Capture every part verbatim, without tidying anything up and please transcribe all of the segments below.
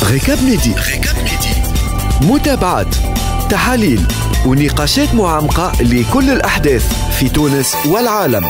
غيكاب ميدي. غيكاب ميدي. متابعات، تحاليل ونقاشات معمقة لكل الأحداث في تونس والعالم.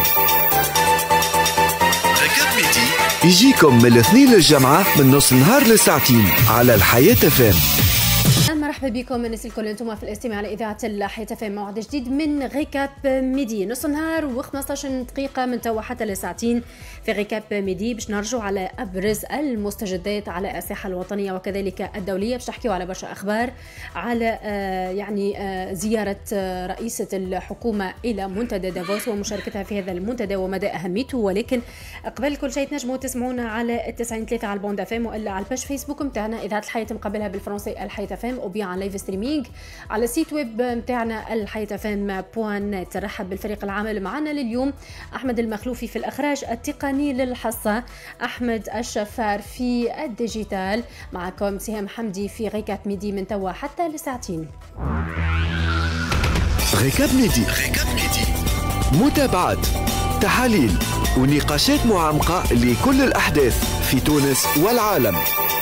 غيكاب ميدي يجيكم من الاثنين للجمعة من نص النهار لساعتين على الحياة اف ام. مرحبا بكم الناس الكل، انتم في الاستماع على اذاعه الحياة اف ام، موعد جديد من غيكاب ميدي، نص نهار و15 دقيقه من توا حتى لساعتين في غيكاب ميدي، باش نرجعوا على ابرز المستجدات على الساحه الوطنيه وكذلك الدوليه، باش نحكيوا على برشا اخبار، على آه يعني آه زياره آه رئيسه الحكومه الى منتدى دافوس ومشاركتها في هذا المنتدى ومدى اهميته. ولكن قبل كل شيء تنجموا تسمعونا على التسعين ثلاثة على البوند اف ام، والا على الباج فيسبوك نتاعنا اذاعه الحياه مقابلها بالفرنسي الحياة اف ام، وبيع على لايف ستريمينغ على السيت ويب نتاعنا الحياة اف ام بوان نت. ترحب بالفريق العامل معنا لليوم، احمد المخلوفي في الاخراج التقني للحصه، احمد الشفار في الديجيتال، معكم سهام حمدي في غيكاب ميدي من توا حتى لساعتين. غيكاب ميدي. غيكاب ميدي. متابعات، تحاليل ونقاشات معمقة لكل الأحداث في تونس والعالم.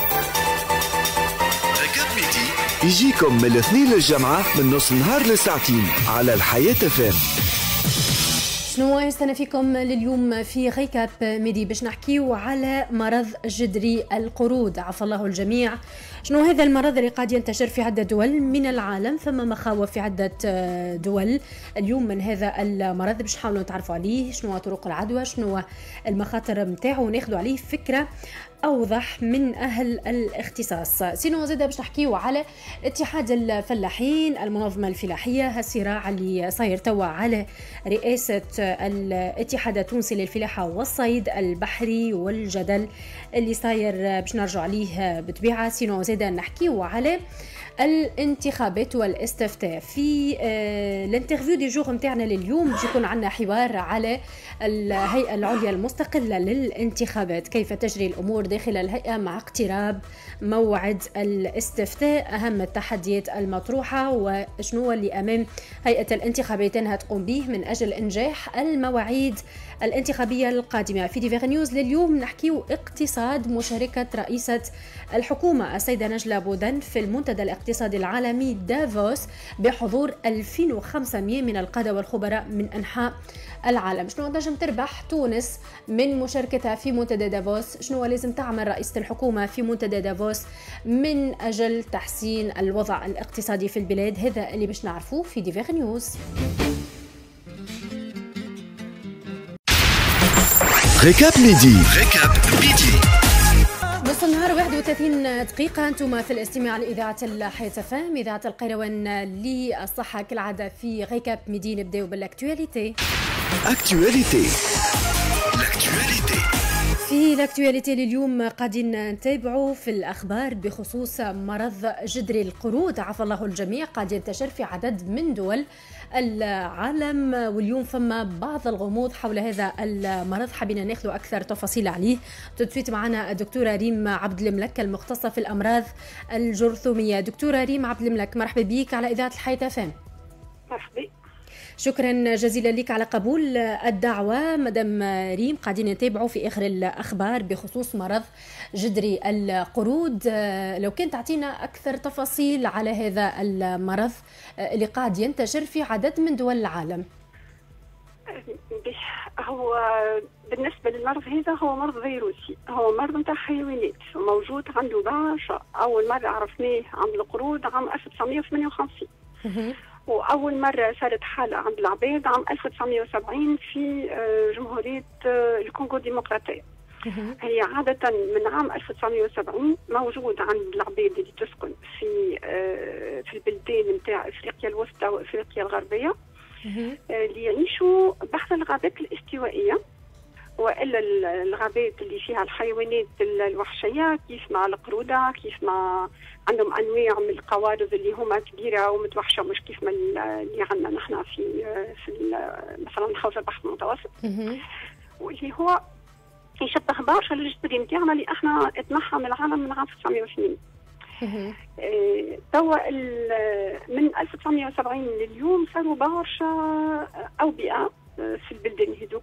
غيكاب ميدي يجيكم من الاثنين للجمعة من نص النهار لساعتين على الحياة اف ام. شنو يستنى فيكم لليوم في غيكاب ميدي؟ باش نحكيو على مرض جدري القرود، عفى الله الجميع. شنو هذا المرض اللي قاعد ينتشر في عدة دول من العالم؟ ثم مخاوف في عدة دول. اليوم من هذا المرض باش نحاولوا نتعرفوا عليه، شنو طرق العدوى، شنو المخاطر نتاعو، وناخذوا عليه فكرة أوضح من أهل الاختصاص. سينو زاده باش نحكيو على اتحاد الفلاحين، المنظمة الفلاحية، هالصراع اللي صاير توا على رئاسة الاتحاد التونسي للفلاحة والصيد البحري، والجدل اللي صاير باش نرجع عليه بطبيعة. سينو زاده نحكيو على الانتخابات والاستفتاء. في آه الانترفيو دي جوغ نتاعنا لليوم باش يكون عندنا حوار على الهيئة العليا المستقلة للانتخابات، كيف تجري الأمور داخل الهيئة مع اقتراب موعد الاستفتاء، أهم التحديات المطروحة وشنو اللي أمام هيئة الانتخابات أنها تقوم به من أجل إنجاح المواعيد الانتخابية القادمة. في ديفيغ نيوز لليوم نحكيو اقتصاد، مشاركة رئيسة الحكومة السيدة نجلة بودن في المنتدى الاقتصادي العالمي دافوس بحضور ألفين وخمسمئة من القادة والخبراء من أنحاء العالم. شنو نجم تربح تونس من مشاركتها في منتدى دافوس؟ شنو لازم تعمل رئيسة الحكومة في منتدى دافوس من أجل تحسين الوضع الاقتصادي في البلاد؟ هذا اللي باش نعرفوه في ديفيغ نيوز. غيكاب ميدي. غيكاب ميدي. نص النهار واحد وثلاثين دقيقة، انتم في الاستماع لإذاعة الحياة اف ام، إذاعة القيروان للصحة كالعادة. في غيكاب ميدي نبداو بالاكتواليتي. اكتواليتي. الاكتواليتي. في الاكتواليتي لليوم قاعدين نتابعوا في الأخبار بخصوص مرض جدري القرود، عفى الله الجميع، قاعد ينتشر في عدد من دول العالم، واليوم فما بعض الغموض حول هذا المرض، حبينا ناخذ أكثر تفاصيل عليه. تدفيت معنا الدكتورة ريم عبد الملك المختصة في الأمراض الجرثومية. دكتورة ريم عبد الملك، مرحبا بك على إذاعة الحياة اف ام. مرحبا. شكرا جزيلا لك على قبول الدعوة مدام ريم. قاعدين نتابعوا في آخر الأخبار بخصوص مرض جدري القرود، لو كنت تعطينا أكثر تفاصيل على هذا المرض اللي قاعد ينتشر في عدد من دول العالم. هو بالنسبة للمرض هذا هو مرض فيروسي، هو مرض نتاع حيوانات، موجود عنده برشا. أول مرة عرفناه عند القرود عام ألف وتسعمئة وثمانية وخمسين، وأول مرة صارت حالة عند العباد عام ألف وتسعمئة وسبعين في جمهورية الكونغو الديمقراطية. هي عادة من عام ألف وتسعمئة وسبعين موجود عند العباد اللي تسكن في في البلدان نتاع إفريقيا الوسطى وإفريقيا الغربية، اللي يعيشوا بحر الغابات الاستوائية، وإلا الغابات اللي فيها الحيوانات الوحشية كيف ما القرودة، كيف ما عندهم أنواع من القوارض اللي هما كبيرة ومتوحشة، مش كيف ما اللي عندنا نحن في في مثلا حوض البحر المتوسط، واللي هو يشبه برشا الجدري نتاعنا اللي احنا اتنحى من العالم من عام ألف وتسعمئة وثمانين. اه توا من ألف وتسعمئة وسبعين لليوم صاروا برشا أوبئة في البلدان هذوك،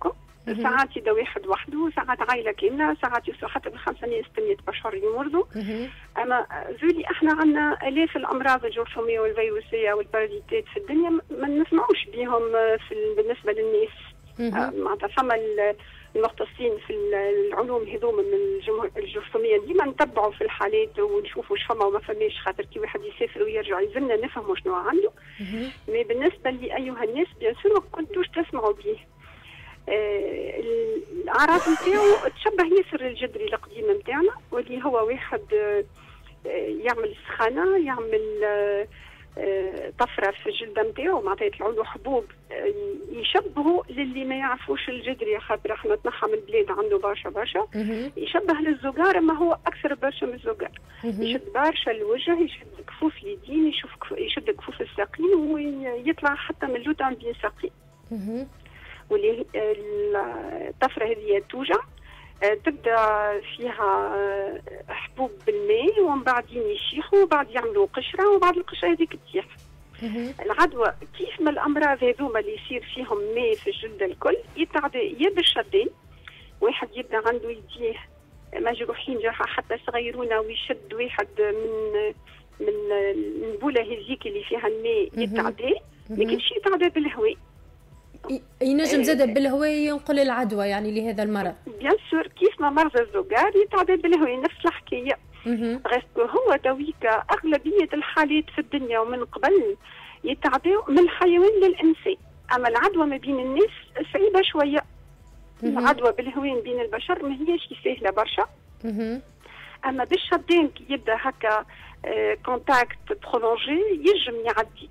ساعات يبدا واحد وحده، ساعات عائله كامله، ساعات يوصلوا حتى بالخمسه ناس ثمانيه بشر يمرضوا. اما زولي احنا عندنا الاف الامراض الجرثوميه والفيروسيه والبارازيتات في الدنيا ما نسمعوش بهم في بالنسبه للناس. معناتها فما المختصين في العلوم هذوما من الجرثوميه ديما نتبعوا في الحالات ونشوفوا واش فما وما فماش، خاطر كي واحد يسافر ويرجع يلزمنا نفهموا شنو عنده. مي بالنسبه لي ايها الناس بيان سور ما كنتوش تسمعوا به. آه الاعراض نتاعو تشبه ياسر الجدري القديم نتاعنا، واللي هو واحد آه يعمل سخانه، يعمل آه طفره في الجلده نتاعو، معناتها يطلعوا له حبوب يشبهوا للي ما يعرفوش الجدري، خاطر احنا تنحى من البلاد عنده برشا برشا، يشبه للزجار اما هو اكثر برشا من الزجار. يشد برشا الوجه، يشد كفوف اليدين، يشوف يشد كفوف الساقين، ويطلع حتى من اللوتان بين ساقين. واللي الطفره هذه توجع، تبدا فيها حبوب بالماء ومن بعدين يشيحوا وبعد يعملوا قشره وبعد القشره هذيك تطيح. العدوى كيف ما الامراض هذوما اللي يصير فيهم ماء في الجلد الكل يتعدى يا بالشدين، واحد يبدا عنده يديه مجروحين جرحى حتى صغيرونه ويشد واحد من من النبوله هذيك اللي فيها الماء يتعدى، ما كاينش يتعدى بالهواء. ينجم زاد بالهواء ينقل العدوى يعني لهذا المرض. بيان سور كيف ما مرض الزجاج يتعدى بالهواء نفس الحكايه. غير هو تويكا اغلبيه الحالات في الدنيا ومن قبل يتعدوا من الحيوان للانسان، اما العدوى ما بين الناس صعيبه شويه. العدوى بالهواء بين البشر ما هيش سهله برشا. اما بالشدين كي يبدا هكا كونتاكت برولونجي يجم يعدي.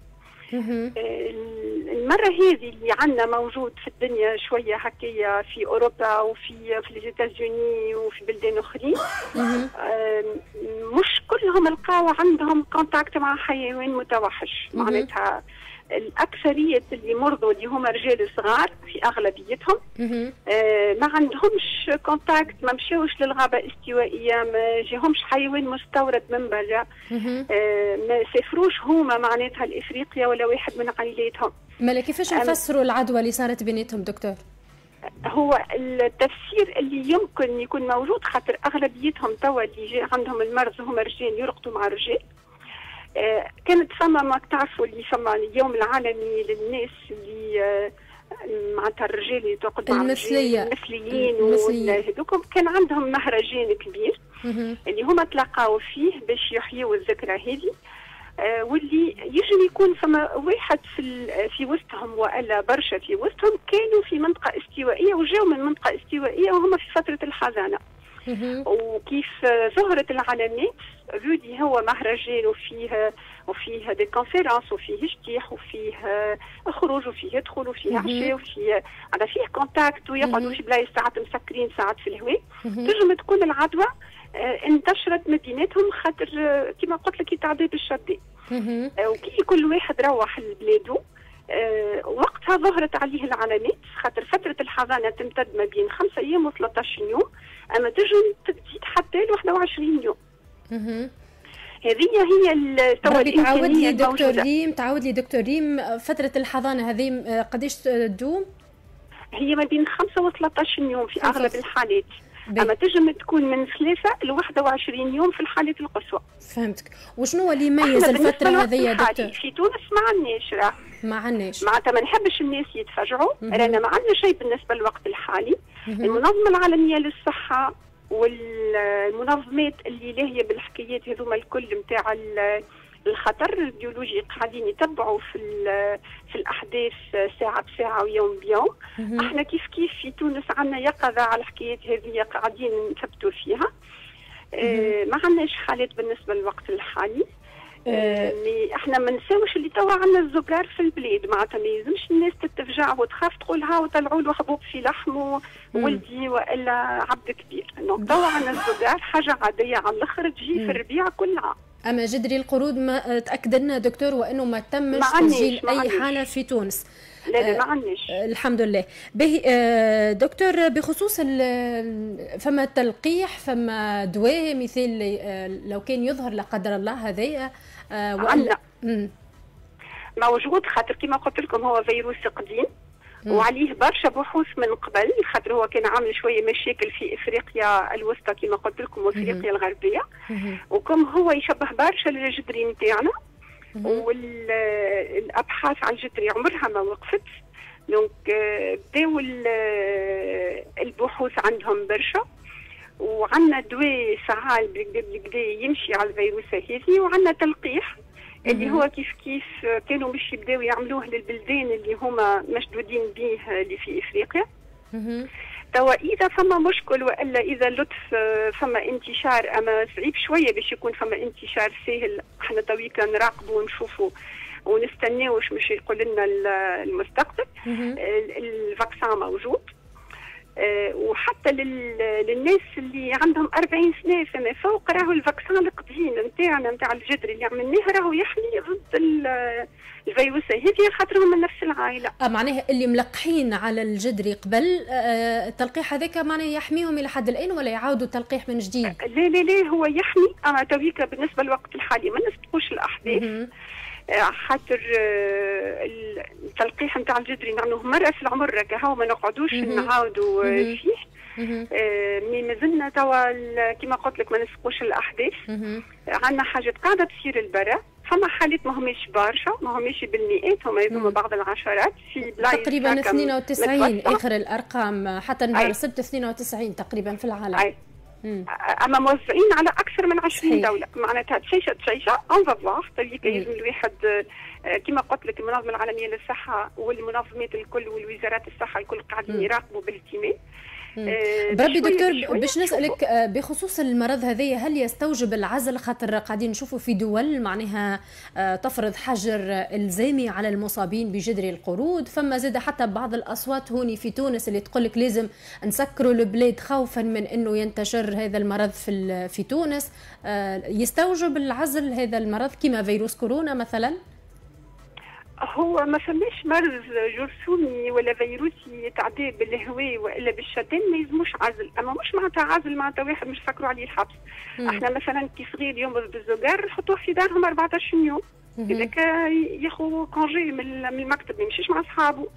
المرة هذه اللي عندنا موجود في الدنيا شوية هكايا في أوروبا وفي في الإيتازوني وفي بلدان أخرين، مش كلهم لقاو عندهم كونتاكت مع حيوان متوحش. معناتها الأكثرية اللي مرضوا اللي هما رجال صغار في أغلبيتهم آه ما عندهمش كونتاكت، ما مشاوش للغابة الاستوائية، ما جاهمش حيوان مستورد من برا، آه ما سافروش هما معناتها لإفريقيا ولا واحد من عائلاتهم. مالا كيفاش نفسروا العدوى اللي صارت بيناتهم دكتور؟ هو التفسير اللي يمكن يكون موجود، خاطر أغلبيتهم توا اللي جاء عندهم المرض هما رجال يرقدوا مع رجال. آه كانت فما ما تعرفوا اللي فما اليوم العالمي للناس اللي آه معناتها الرجال اللي تقعد مع المثلية المثليين وهذوكم، كان عندهم مهرجان كبير اللي هما تلاقاو فيه باش يحيوا الذكرى هذه. آه واللي يجب يكون فما واحد في في وسطهم والا برشا في وسطهم كانوا في منطقة استوائية وجاوا من منطقة استوائية وهم في فترة الحزانة. وكيف ظهرت العلامات فودي هو مهرجان وفيه وفيه دي كونفيرانس وفيه اجتياح وفيه خروج وفيه دخول وفيه عشاء وفيه على فيه كونتاكت ويقعدوا في بلايص ساعات مسكرين ساعات في الهواء. تنجم تكون العدوى انتشرت ما بيناتهم، خاطر كما قلت لك يتعدى بالشدة. وكي كل واحد روح لبلاده أه وقتها ظهرت عليه العلامات، خاطر فترة الحضانة تمتد ما بين خمسة أيام و ثلاثة عشر يوم، أما تجم تزيد حتى ل واحد وعشرين يوم. هذه هي التوالي تعاود لي دكتور ريم، تعاود لي دكتور ريم فترة الحضانة هذه قديش تدوم؟ هي ما بين خمسة و ثلاثة عشر يوم في أغلب الحالات. بي. أما تجم تكون من ثلاثة ل واحد وعشرين يوم في الحالات القصوى. فهمتك. وشنو هو اللي يميز الفترة هذه يا دكتور؟ في تونس ما عندناش راه. ما عندناش. معناتها ما نحبش الناس يتفاجعوا، رانا ما عندنا شيء بالنسبة للوقت الحالي. مم. المنظمة العالمية للصحة والمنظمات اللي لاهية بالحكايات هذوما الكل نتاع الخطر البيولوجي قاعدين يتبعوا في في الاحداث ساعه بساعه ويوم بيوم. مم. احنا كيف كيف في تونس عندنا يقظه على الحكايات هذه قاعدين نثبتوا فيها. اه ما عندناش حالات بالنسبه للوقت الحالي. اه احنا ما نساوش اللي توا عندنا الزجار في البلاد، معناتها ما يلزمش الناس تتفجع وتخاف تقول ها وطلعوا له حبوب في لحمه ولدي والا عبد كبير. دونك توا عندنا الزجار حاجه عاديه على الاخر تجي في الربيع كل عام. اما جدري القرود ما تاكد لنا دكتور وانه ما تمش تسجيل اي حاله في تونس. لا لا ما عندناش. آه الحمد لله. به آه دكتور بخصوص فما تلقيح فما دواء مثل آه لو كان يظهر لا قدر الله هذايا آه عندنا موجود، خاطر كما قلت لكم هو فيروس قديم وعليه برشا بحوث من قبل، خاطر هو كان عامل شويه مشاكل في افريقيا الوسطى كما قلت لكم وافريقيا الغربيه، وكم هو يشبه برشا للجدري نتاعنا، والابحاث على الجدري عمرها ما وقفت. دونك بداو البحوث عندهم برشا، وعندنا دواء فعال بالكدا يمشي على الفيروسات هذه، وعندنا تلقيح اللي هو كيف كيف كانوا مش يبداو يعملوه للبلدان اللي هما مشدودين به اللي في افريقيا. توا اذا فما مشكل والا اذا لطف فما انتشار، اما صعيب شويه باش يكون فما انتشار سهل، احنا تويكا نراقبوا ونشوفوا ونستناو واش مش يقول لنا المستقبل. الفاكسان موجود، وحتى للناس اللي عندهم أربعين سنه فما فوق راهو الفاكسان القديم نتاعنا نتاع الجدري اللي عملناه راهو يحمي ضد الفيروس هذه، خاطرهم من نفس العائله. اه معناها اللي ملقحين على الجدري قبل آه التلقيح هذاك معناها يحميهم الى حد الان، ولا يعاودوا التلقيح من جديد؟ لا لا لا هو يحمي، اما تويكا بالنسبه للوقت الحالي ما نسبقوش الاحداث، خاطر التلقيح نتاع الجدري نعملوه مره في العمر كهو ما نقعدوش نعاودوا فيه. مي مازلنا توا كما قلت لك ما نسبقوش الاحداث. عندنا حاجات قاعده تصير البرا، فما حالات ما هماش برشا، ما هماش بالمئات، هما يزوموا بعض العشرات في بلايص تقريبا اثنين وتسعين اخر الارقام، حتى نهار السبت اثنين وتسعين تقريبا في العالم. أي. اما موزعين على اكثر من عشرين دوله، معناتها تشيشه تشيشه اون فافوار طريق يلزم الواحد كما قلت لك المنظمه العالميه للصحه والمنظمات الكل والوزارات الصحه الكل قاعدين يراقبوا باهتمام. بربي دكتور باش نسألك بخصوص المرض هذايا، هل يستوجب العزل؟ خاطر قاعدين نشوفوا في دول معناها تفرض حجر إلزامي على المصابين بجدري القرود، فما زاد حتى بعض الأصوات هوني في تونس اللي تقولك لازم نسكروا البلاد خوفا من أنه ينتشر هذا المرض في في تونس. يستوجب العزل هذا المرض كما فيروس كورونا مثلا؟ هو ما فماش مرض جرثومي ولا فيروسي يتعدى بالهواء والا بالشتان ما يلزموش عزل، اما مش معناتها عزل معناتها واحد مش فكروا عليه الحبس. مم. احنا مثلا كي صغير يمرض بالزجر نحطوه في دارهم أربعطاش يوم، هذاك ياخذ كونجي من المكتب ما يمشيش مع اصحابه.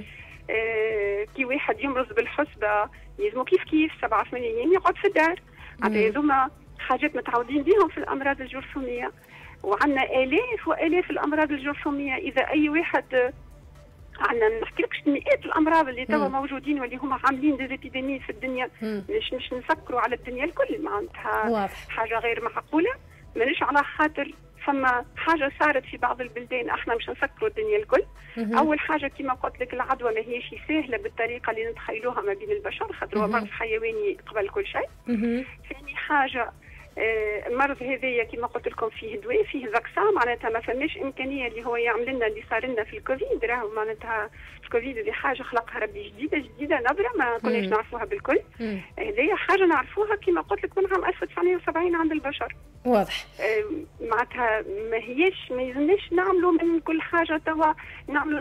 آه كي واحد يمرض بالحسبه يلزمو كيف كيف سبعة ثمانية ايام يقعد في الدار. هذوما حاجات متعودين بهم في الامراض الجرثوميه، وعندنا آلاف وآلاف الأمراض الجرثومية. إذا أي واحد عندنا نحكي لكش مئات الأمراض اللي توا موجودين واللي هما عاملين ديزابيديمي في الدنيا، مش مش نسكروا على الدنيا الكل، معناتها حاجة غير معقولة. مانيش على خاطر فما حاجة صارت في بعض البلدان احنا مش نسكروا الدنيا الكل. أول حاجة كما قلت لك العدوى ما هيش سهلة بالطريقة اللي نتخيلوها ما بين البشر، خاطر هو مرض حيواني قبل كل شيء. ثاني حاجة المرض هذايا كما قلت لكم فيه دواء، فيه فاكسان، معناتها ما فماش امكانيه اللي هو يعمل لنا اللي صار لنا في الكوفيد. راهو معناتها الكوفيد اللي حاجه خلقها ربي جديده جديده نظره ما كناش نعرفوها بالكل. هذايا حاجه نعرفوها كما قلت لك من عام ألف وتسعمائة وسبعين عند البشر. واضح. معناتها ما هيش ما يلزمناش نعملوا من كل حاجه توا نعملوا.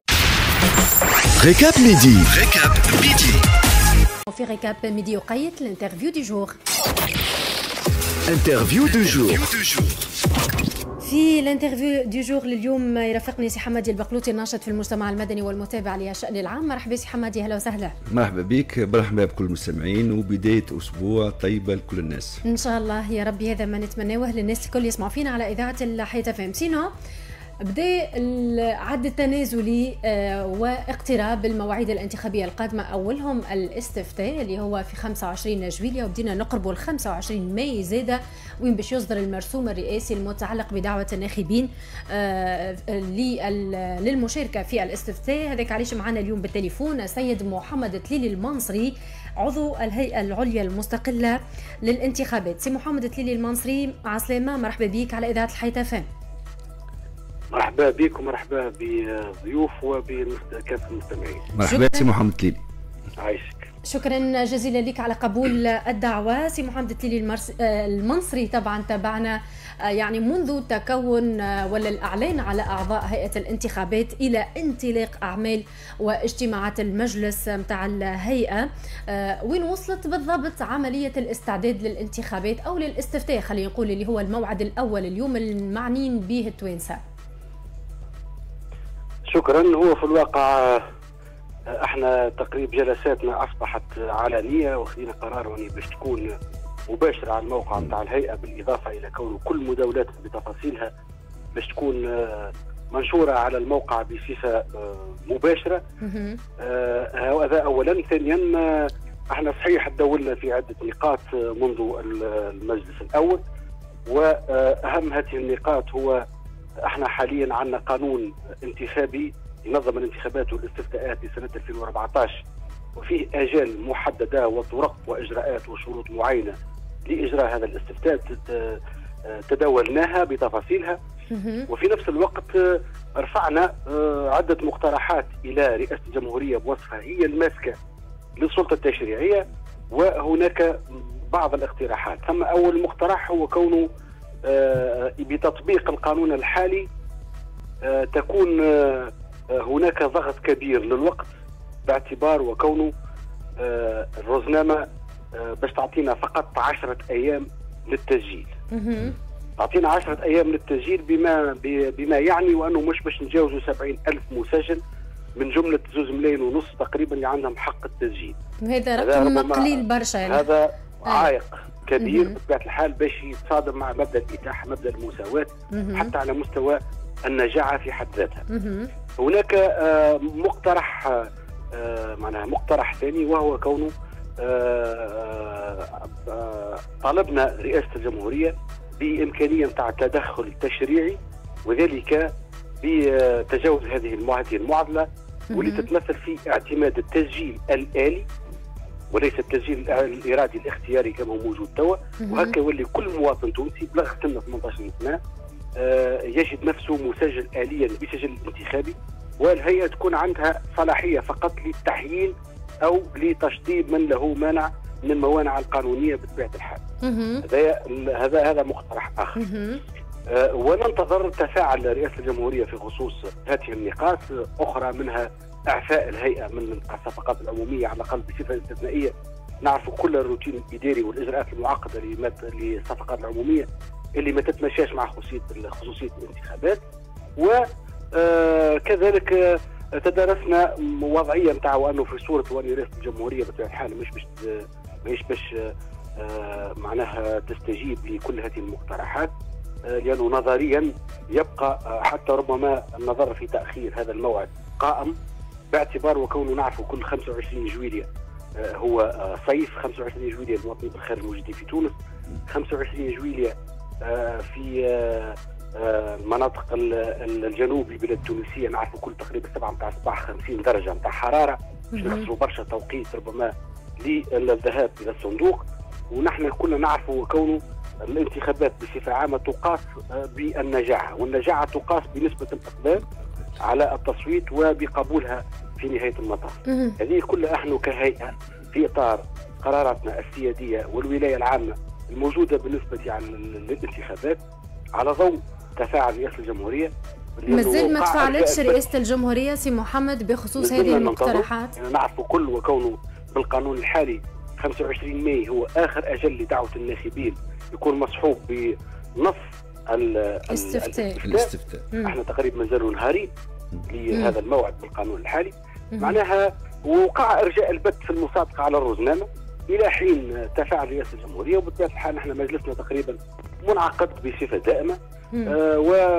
ريكاب ميدي. ريكاب ميدي. في ريكاب ميدي وقيت الانترفيو دي جور. انترفيو دو جور. في الانترفيو دو جور لليوم يرافقني سي حمادي البقلوطي الناشط في المجتمع المدني والمتابع للشأن العام. مرحبا سي حمادي، اهلا وسهلا. مرحبا بك، مرحبا بكل المستمعين، وبدايه اسبوع طيبه لكل الناس ان شاء الله يا ربي. هذا ما نتمناه للناس الكل يسمعوا فينا على اذاعه الحياه فهم. سينو بدأ العد التنازلي واقتراب المواعيد الانتخابية القادمة، أولهم الاستفتاء اللي هو في خمسة وعشرين جويلية، وبدينا نقربوا ل خمسة وعشرين ماي زادة وين باش يصدر المرسوم الرئاسي المتعلق بدعوة الناخبين للمشاركة في الاستفتاء. هذاك علاش معنا اليوم بالتليفون السيد محمد تليلي المنصري عضو الهيئة العليا المستقلة للانتخابات. سي محمد تليلي المنصري، مع السلامة، مرحبا بك على إذاعة الحياة فهم. مرحبا بك ومرحبا بضيوف وبكافة المستمعين. مرحبا سي محمد تليلي. عايشك. شكرا جزيلا لك على قبول الدعوة. سي محمد تليلي المنصري، طبعا تابعنا يعني منذ تكون ولا الإعلان على أعضاء هيئة الانتخابات إلى انطلاق أعمال واجتماعات المجلس متاع الهيئة. وين وصلت بالضبط عملية الاستعداد للانتخابات أو للاستفتاء، خلينا نقول اللي هو الموعد الأول اليوم المعنيين به التوانسة؟ شكرا. هو في الواقع احنا تقريب جلساتنا اصبحت علنيه، واخذين قرار اني باش تكون مباشره على الموقع نتاع الهيئه، بالاضافه الى كون كل مداولات بتفاصيلها باش تكون منشوره على الموقع بصفه مباشره. هذا اولا. ثانيا احنا صحيح تداولنا في عده نقاط منذ المجلس الاول، واهم هذه النقاط هو احنا حاليا عندنا قانون انتخابي ينظم الانتخابات والاستفتاءات لسنه ألفين وأربعة عشر، وفيه اجال محدده وطرق واجراءات وشروط معينه لاجراء هذا الاستفتاء تداولناها بتفاصيلها. وفي نفس الوقت رفعنا عده مقترحات الى رئاسه الجمهوريه بوصفها هي الماسكه للسلطه التشريعيه، وهناك بعض الاقتراحات. ثم اول مقترح هو كونه بتطبيق القانون الحالي تكون هناك ضغط كبير للوقت، باعتبار وكونه الرزنامه باش تعطينا فقط عشرة ايام للتسجيل. تعطينا عشرة ايام للتسجيل بما بما يعني وانه مش باش نتجاوزوا سبعين الف مسجل من جمله زوز ملايين ونص تقريبا اللي عندهم حق التسجيل. هذا رقم قليل برشا يعني. هذا عائق كبير بطبيعه الحال باش يتصادم مع مبدا الاتاحه، مبدا المساواه، حتى على مستوى النجاعه في حد ذاتها. هناك مقترح معناها مقترح ثاني، وهو كونه طالبنا رئاسه الجمهوريه بامكانيه نتاع تدخل تشريعي، وذلك بتجاوز هذه المعادله واللي تتمثل في اعتماد التسجيل الآلي وليس التسجيل الارادي الاختياري كما هو موجود توا. وهكا يولي كل مواطن تونسي بلغ سن ثمانية عشر سنه يجد نفسه مسجل آليا بسجل انتخابي، والهيئه تكون عندها صلاحيه فقط للتحيين او لتشطيب من له مانع من الموانع القانونيه بطبيعه الحال. هذا هذا هذا مقترح اخر. أه وننتظر تفاعل رئاسه الجمهوريه في خصوص هذه النقاط. اخرى منها اعفاء الهيئه من الصفقات العموميه على الاقل بصفه استثنائيه. نعرف كل الروتين الاداري والاجراءات المعقده للصفقات العموميه اللي ما تتماشاش مع خصوصيه خصوصيه الانتخابات. وكذلك تدارسنا وضعيه نتاع وانه في صوره وان رئاسه الجمهوريه بطبيعه الحال مش باش مش باش معناها تستجيب لكل هذه المقترحات، لانه نظريا يبقى حتى ربما النظر في تاخير هذا الموعد قائم، باعتبار وكونه نعرف كل خمسة وعشرين جويلية هو صيف، خمسة وعشرين جويلية المواطنين بالخارج الموجودين في تونس، خمسة وعشرين جويلية في مناطق الجنوب البلاد التونسيه نعرفوا كل تقريبا سبعة متاع الصباح خمسين درجه متاع حراره، باش نخسروا برشا توقيت ربما للذهاب الى الصندوق. ونحن كلنا نعرفوا كونه الانتخابات بصفه عامه تقاس بالنجاعه، والنجاعه تقاس بنسبه الاقبال على التصويت وبقبولها في نهايه المطاف. هذه كلها احنا كهيئه في اطار قراراتنا السياديه والولايه العامه الموجوده بالنسبه يعني للانتخابات، على ضوء تفاعل رئاسه الجمهوريه. مازال ما تفاعلتش رئاسه الجمهوريه سي محمد بخصوص هذه المقترحات؟ يعني نعرف كل وكونه بالقانون الحالي خمسة وعشرين ماي هو اخر اجل لدعوه الناخبين يكون مصحوب بنص الاستفتاء. الاستفتاء احنا تقريبا مازالوا نهارين لهذا الموعد بالقانون الحالي. معناها وقع ارجاء البت في المصادقه على الرزنامه الى حين تفاعل رئاسه الجمهوريه. وبطبيعه الحال نحن مجلسنا تقريبا منعقد بصفه دائمه، آه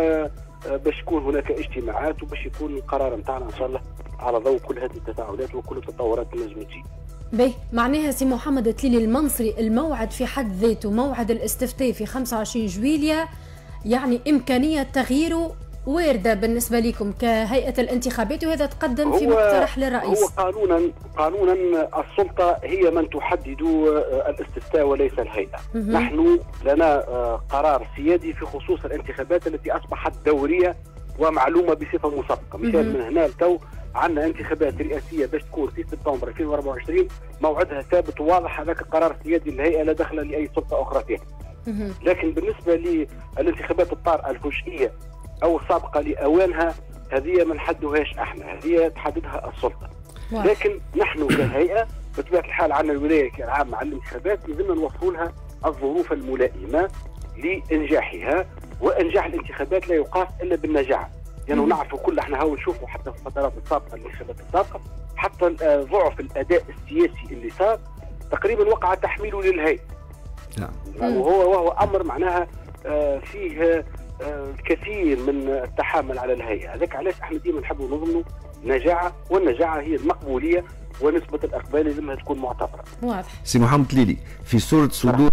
وباش يكون هناك اجتماعات وباش يكون القرار نتاعنا ان شاء الله على ضوء كل هذه التفاعلات وكل التطورات اللي لازم تجي. باهي، معناها سي محمد تليلي المنصري الموعد في حد ذاته موعد الاستفتاء في خمسة وعشرين جويلية، يعني امكانيه تغييره وارده بالنسبه لكم كهيئه الانتخابات، وهذا تقدم في مقترح للرئيس. هو قانونا قانونا السلطه هي من تحدد الاستفتاء وليس الهيئه. نحن لنا قرار سيادي في خصوص الانتخابات التي اصبحت دوريه ومعلومه بصفه مسبقه. مثال من هنا لتو عندنا انتخابات رئاسيه باش تكون في سبتمبر ألفين وأربعة وعشرين، موعدها ثابت وواضح، هذاك قرار سيادي للهيئه لا دخل لاي سلطه اخرى فيها. لكن بالنسبه للانتخابات الطارئه الفجئيه او السابقه لاوانها، هذه ما نحدوهاش احنا، هذه تحددها السلطه. لكن نحن كهيئه بطبيعه الحال عندنا الولايه العامه على الانتخابات لازمنا نوفروا لها الظروف الملائمه لانجاحها، وانجاح الانتخابات لا يقاس الا بالنجاعه. لانه يعني نعرفوا كل احنا هاو نشوفوا حتى في الفترات السابقه الانتخابات السابقه حتى ضعف الاداء السياسي اللي صار تقريبا وقع تحميله للهيئه. نعم. وهو وهو امر معناها فيه الكثير من التحامل على الهيئه، هذاك علاش احنا ديما نحبوا نضمنوا نجاعه، والنجاعه هي المقبوليه ونسبه الاقبال لازمها تكون معتبره. واضح. سي محمد ليلي، في صوره صدور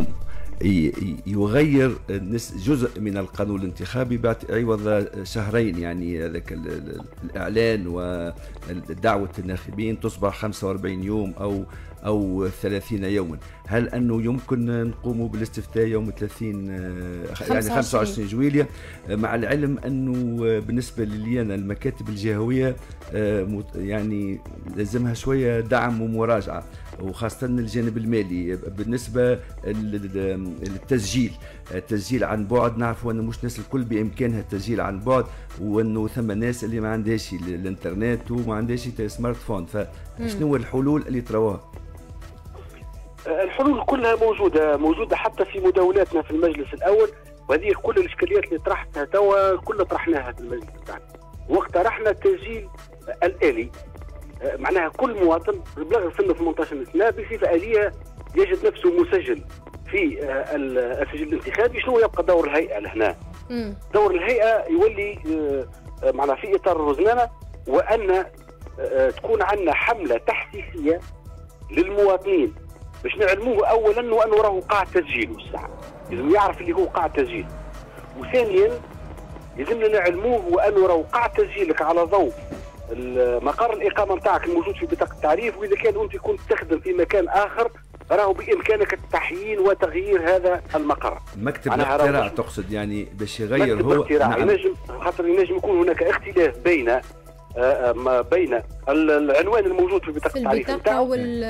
يغير جزء من القانون الانتخابي عوض شهرين، يعني ذاك الاعلان ودعوه الناخبين تصبح خمسة وأربعين يوم او او ثلاثين يوما، هل انه يمكن نقوموا بالاستفتاء يوم ثلاثين يعني خمسة وعشرين جويلية، مع العلم انه بالنسبه لي انا المكاتب الجهويه يعني لازمها شويه دعم ومراجعه، وخاصه الجانب المالي. بالنسبه للتسجيل التسجيل عن بعد، نعرفوا انه مش الناس الكل بامكانها التسجيل عن بعد، وانه ثم ناس اللي ما عندهاش الانترنت وما عندهاش سمارت فون، فشنو الحلول اللي تراوها؟ الحلول كلها موجوده موجوده حتى في مداولاتنا في المجلس الاول، وهذه كل الاشكاليات اللي طرحتها توا كلها طرحناها في المجلس بتاعنا. وقت طرحنا التسجيل الالي، معناها كل مواطن بلغ سنه ثمانية عشر سنه بصفه اليه يجد نفسه مسجل في السجل الانتخابي. شنو يبقى دور الهيئه لهنا؟ دور الهيئه يولي معناها في اطار الرزنامه، وان تكون عندنا حمله تحسيسيه للمواطنين باش نعلموه اولا وانه راهو قاع تسجيل الساعه، لازم يعرف اللي هو قاع تسجيل. وثانيا لازمنا نعلموه وانه راهو قاع تسجيلك على ضوء مقر الاقامه نتاعك الموجود في بطاقه التعريف، واذا كان انت كنت تخدم في مكان اخر راهو بامكانك التحيين وتغيير هذا المقر. مكتب الاقتراع تقصد يعني باش يغير مكتب هو؟ نعم. ينجم خاطر ينجم يكون هناك اختلاف بين ما بين العنوان الموجود في بطاقه التعريف نتاعو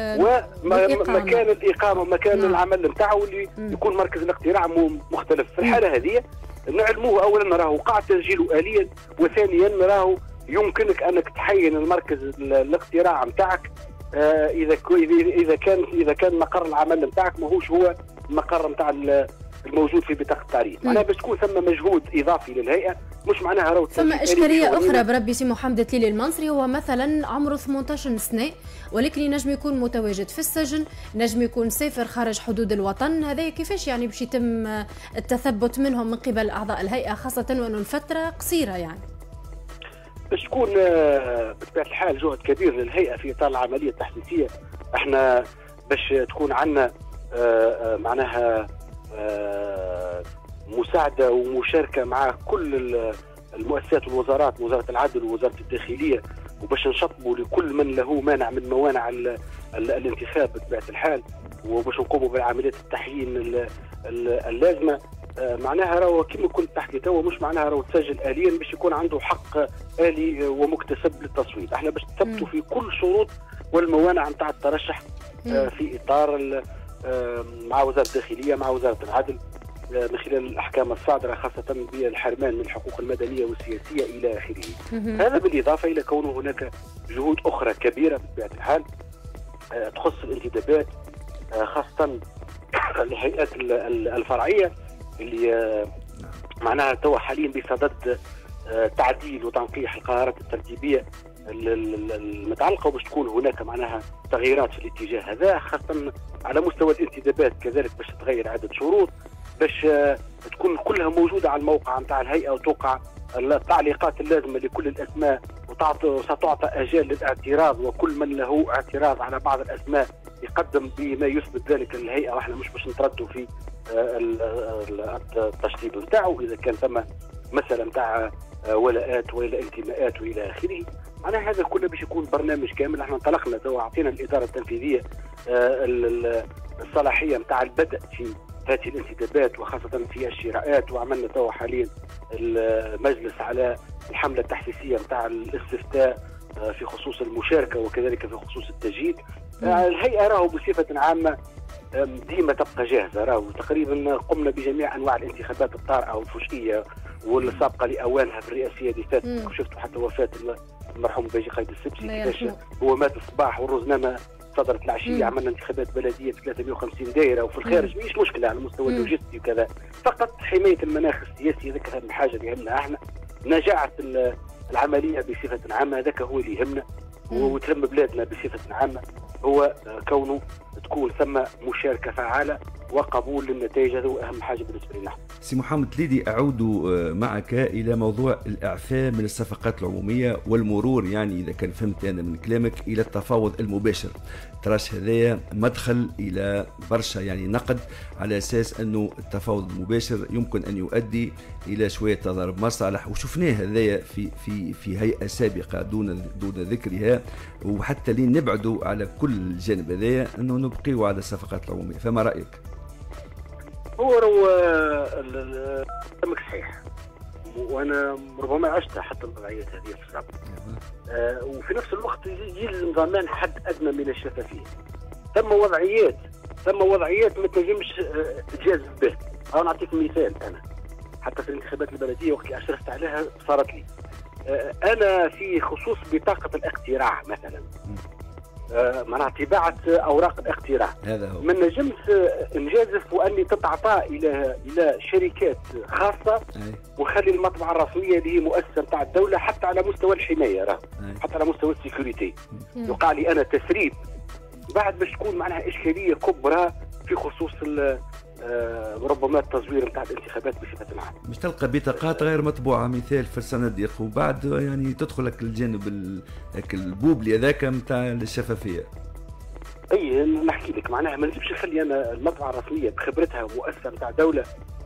ومكان الاقامه ومكان نعم. العمل نتاعو اللي م. يكون مركز الاقتراع مختلف. في الحاله هذه نعلموه اولا راهو قاع تسجيله اليا، وثانيا راهو يمكنك انك تحين المركز الاقتراع نتاعك اذا اذا كان اذا كان مقر العمل نتاعك ماهوش هو المقر نتاع الموجود في بطاقه التعريف. معناها باش تكون ثم مجهود اضافي للهيئه، مش معناها راهو ثم اشكاليه اخرى بربي سي محمد تليلي المنصري، هو مثلا عمره ثمانية عشر سنه ولكن ينجم يكون متواجد في السجن، نجم يكون سافر خارج حدود الوطن، هذا كيفاش يعني باش يتم التثبت منهم من قبل اعضاء الهيئه، خاصه وانه الفتره قصيره يعني؟ باش تكون بطبيعه الحال جهد كبير للهيئه في اطار العمليه التحسيسيه. احنا باش تكون عندنا معناها مساعده ومشاركه مع كل المؤسسات والوزارات، وزاره العدل ووزاره الداخليه، وباش نشطبوا لكل من له مانع من موانع الانتخاب بطبيعه الحال، وباش نقوموا بعمليات التحيين اللازمه. معناها راهو كما كنت تحكي توا، مش معناها راهو تسجل اليا باش يكون عنده حق الي ومكتسب للتصويت. احنا باش نثبتوا في كل شروط والموانع نتاع الترشح في اطار مع وزاره الداخليه مع وزاره العدل من خلال الاحكام الصادره، خاصه بالحرمان من الحقوق المدنيه والسياسيه الى اخره. هذا بالاضافه الى كون هناك جهود اخرى كبيره بطبيعه الحال تخص الانتدابات، خاصه الهيئات الفرعيه اللي معناها توا حاليا بصدد تعديل وتنقيح القرارات الترتيبيه المتعلقه، وباش تكون هناك معناها تغييرات في الاتجاه هذا، خاصه على مستوى الانتدابات كذلك باش تتغير عده شروط باش تكون كلها موجوده على الموقع نتاع الهيئه، وتوقع التعليقات اللازمه لكل الاسماء، وستعطى اجال للاعتراض، وكل من له اعتراض على بعض الاسماء يقدم بما يثبت ذلك للهيئه، واحنا مش باش نتردوا في التشطيب نتاعو اذا كان ثم مساله نتاع ولاءات والى انتماءات والى اخره. معناها هذا كله باش يكون برنامج كامل. احنا انطلقنا توا اعطينا الاداره التنفيذيه الصلاحيه نتاع البدء في هذه الانتدابات وخاصه في الشراءات، وعملنا توا حاليا المجلس على الحمله التحسيسيه نتاع الاستفتاء في خصوص المشاركه وكذلك في خصوص التجهيز. الهيئه راهو بصفه عامه ديما تبقى جاهزه، راهو تقريبا قمنا بجميع انواع الانتخابات الطارئه والفجئيه والسابقه لاوانها في الرئاسيه اللي فاتت، وشفتوا حتى وفاه المرحوم باجي قايد السبسي كيفاش هو مات الصباح والرزنامه صدرت العشيه. عملنا انتخابات بلديه في ثلاثمائة وخمسين دائره وفي الخارج، مش مشكله على المستوى اللوجستي وكذا، فقط حمايه المناخ السياسي هذاك اهم حاجه اللي يهمنا احنا. نجاعه العمليه بصفه عامه هذاك هو اللي يهمنا. وتهم بلادنا بصفه عامه هو كونه تكون ثم مشاركه فعاله وقبول للنتائج. هذا اهم حاجه بالنسبه لنا. سي محمد تليدي، اعود معك الى موضوع الاعفاء من الصفقات العموميه والمرور، يعني اذا كان فهمت انا من كلامك الى التفاوض المباشر. تراش هذايا مدخل الى برشا يعني نقد على اساس انه التفاوض المباشر يمكن ان يؤدي الى شويه تضارب مصالح، وشفناه هذايا في في في هيئه سابقه دون دون ذكرها، وحتى لين نبعدوا على كل الجانب هذايا انه نبقيوا على الصفقات العموميه. فما رايك؟ هو رو كلامك صحيح، وانا ربما عشتها حتى الوضعيات هذه في السابق. آه وفي نفس الوقت يلزم ضمان حد ادنى من الشفافيه. ثم وضعيات ثم وضعيات ما تنجمش تجازف به. او نعطيك مثال، انا حتى في الانتخابات البلديه وقت اللي اشرفت عليها صارت لي. آه انا في خصوص بطاقه الاقتراع مثلا، آه معناها طباعه اوراق الاقتراع، هذا هو ما نجمش نجازف واني تتعطى الى الى شركات خاصه أي. وخلي المطبعه الرسميه اللي هي مؤسسه نتاع الدوله حتى على مستوى الحمايه، راه حتى على مستوى السيكوريتي يقع لي انا تسريب بعد باش تكون معناها اشكاليه كبرى في خصوص آه ربما التزوير نتاع الانتخابات بصفه عامه. مش تلقى بطاقات غير مطبوعه مثال في الصناديق وبعد يعني تدخل لك الجانب البوبلي هذاك نتاع الشفافيه. اي نحكي لك معناها ما نجمش نخلي انا المطبعه الرسميه بخبرتها مؤسسه نتاع دوله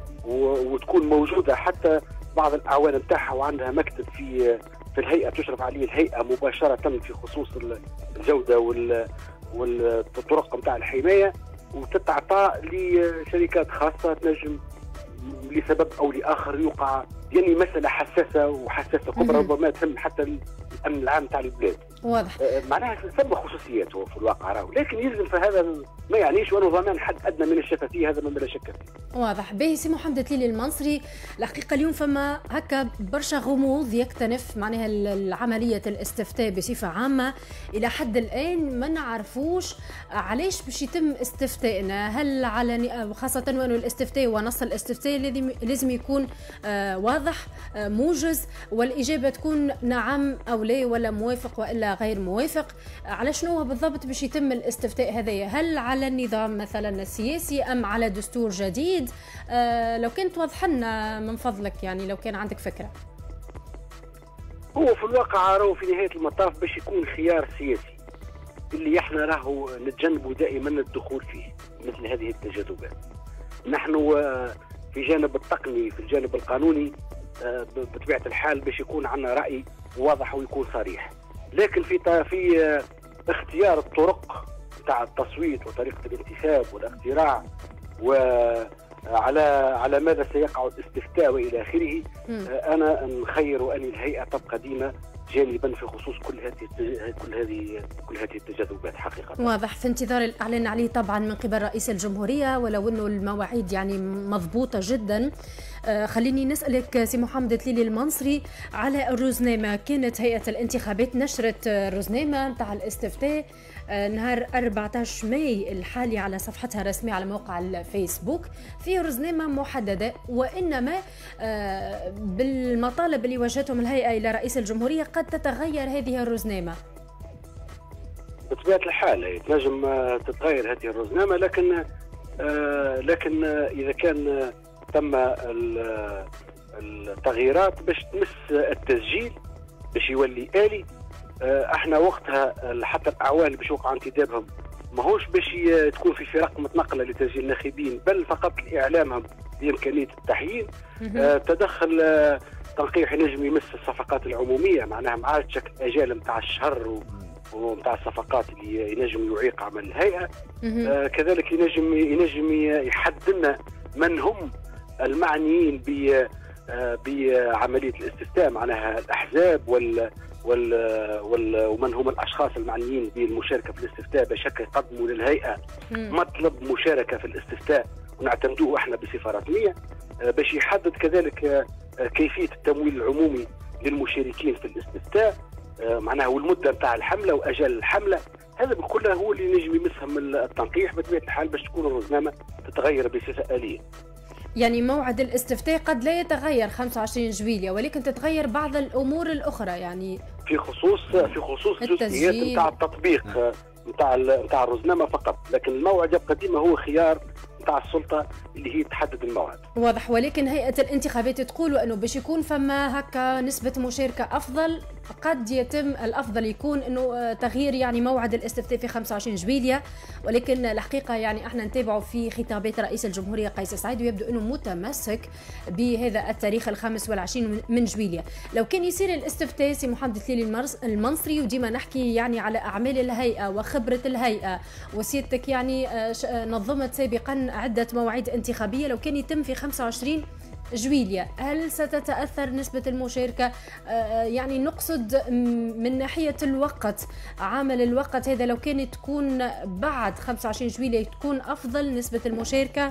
وتكون موجوده حتى بعض الاعوان نتاعها وعندها مكتب في في الهيئه تشرف عليه الهيئه مباشره في خصوص الجوده وال والطرق نتاع الحمايه، وتتعطى لشركات خاصه تنجم لسبب او لاخر يوقع يعني مساله حساسه وحساسه كبرى ربما تهم حتى الامن العام تاع البلاد. واضح. معناها ثم خصوصيات هو في الواقع راهو، لكن يلزم في هذا ما يعنيش وانه ضمان حد ادنى من الشفافيه، هذا ما بلا شك فيه. واضح. باهي سي محمد تليلي المنصري، الحقيقه اليوم فما هكا برشا غموض يكتنف معناها العمليه الاستفتاء بصفه عامه، الى حد الان ما نعرفوش علاش باش يتم استفتائنا، هل على خاصه وانه الاستفتاء ونص الاستفتاء لازم يكون آه واضح آه موجز، والاجابه تكون نعم او لا ولا موافق والا غير موافق. على شنو هو بالضبط باش يتم الاستفتاء هذايا؟ هل على النظام مثلا السياسي ام على دستور جديد؟ آه لو كنت توضح لنا من فضلك، يعني لو كان عندك فكره. هو في الواقع راهو في نهايه المطاف باش يكون خيار سياسي اللي احنا راهو نتجنبوا دائما الدخول فيه مثل هذه التجاذبات. نحن في جانب التقني في الجانب القانوني بطبيعه الحال باش يكون عندنا راي واضح ويكون صريح، لكن في في اختيار الطرق تاع التصويت وطريقه الانتخاب والاقتراع وعلى على ماذا سيقع الاستفتاء والى اخره، انا نخير ان الهيئه تبقى ديما جانبا في خصوص كل هذه كل هذه كل هذه التجاذبات حقيقه. واضح. في انتظار الاعلان عليه طبعا من قبل رئيس الجمهوريه، ولو انه المواعيد يعني مضبوطه جدا. آه خليني نسالك سي محمد تليلي المنصري على الرزنامه. كانت هيئه الانتخابات نشرت الرزنامه نتاع الاستفتاء آه نهار أربعة عشر ماي الحالي على صفحتها الرسميه على موقع الفيسبوك، في رزنامه محدده، وانما آه بالمطالب اللي وجهتهم الهيئه الى رئيس الجمهوريه قد تتغير هذه الرزنامه. بطبيعه الحال تنجم تتغير هذه الرزنامه، لكن آه لكن اذا كان تم التغييرات باش تمس التسجيل باش يولي آلي، احنا وقتها حتى الاعوان اللي باش يوقع انتدابهم ماهوش باش تكون في فرق متنقله لتسجيل الناخبين، بل فقط لاعلامهم بامكانيه التحيين. اه تدخل اه تنقيح ينجم يمس الصفقات العموميه، معناها مع شكل اجال نتاع الشهر ونتاع الصفقات اللي ينجم يعيق عمل الهيئه. اه كذلك ينجم ينجم يحدد لنا من هم المعنيين ب بعمليه الاستفتاء، معناها الاحزاب وال وال وال ومن هم الاشخاص المعنيين بالمشاركه في الاستفتاء باش يقدموا للهيئه مطلب مشاركه في الاستفتاء ونعتمدوه احنا بصفه رسميه، باش يحدد كذلك كيفيه التمويل العمومي للمشاركين في الاستفتاء، معناها والمده نتاع الحمله واجل الحمله. هذا كله هو اللي نجم يمسهم التنقيح بطبيعه الحال باش تكون الرزنامه تتغير بصفه آلية. يعني موعد الاستفتاء قد لا يتغير خمسة وعشرين جويلية، ولكن تتغير بعض الأمور الأخرى، يعني في خصوص في خصوص جزئيات نتاع التطبيق نتاع نتاع الرزنامه فقط، لكن الموعد يبقى ديما هو خيار نتاع السلطه اللي هي تحدد الموعد. واضح. ولكن هيئه الانتخابات تقول انه باش يكون فما هكا نسبه مشاركه افضل، قد يتم الافضل يكون انه تغيير يعني موعد الاستفتاء في خمسة وعشرين جويلية، ولكن الحقيقه يعني احنا نتابعوا في خطابات رئيس الجمهوريه قيس سعيد ويبدو انه متمسك بهذا التاريخ الخامس والعشرين من جويلية. لو كان يصير الاستفتاء سي محمد تليلي المنصري، وديما نحكي يعني على اعمال الهيئه وخبره الهيئه، وسيادتك يعني نظمت سابقا عده مواعيد انتخابيه، لو كان يتم في خمسة وعشرين جويلية هل ستتأثر نسبة المشاركة؟ يعني نقصد من ناحية الوقت، عامل الوقت هذا لو كانت تكون بعد خمسة وعشرين جويلية تكون أفضل نسبة المشاركة؟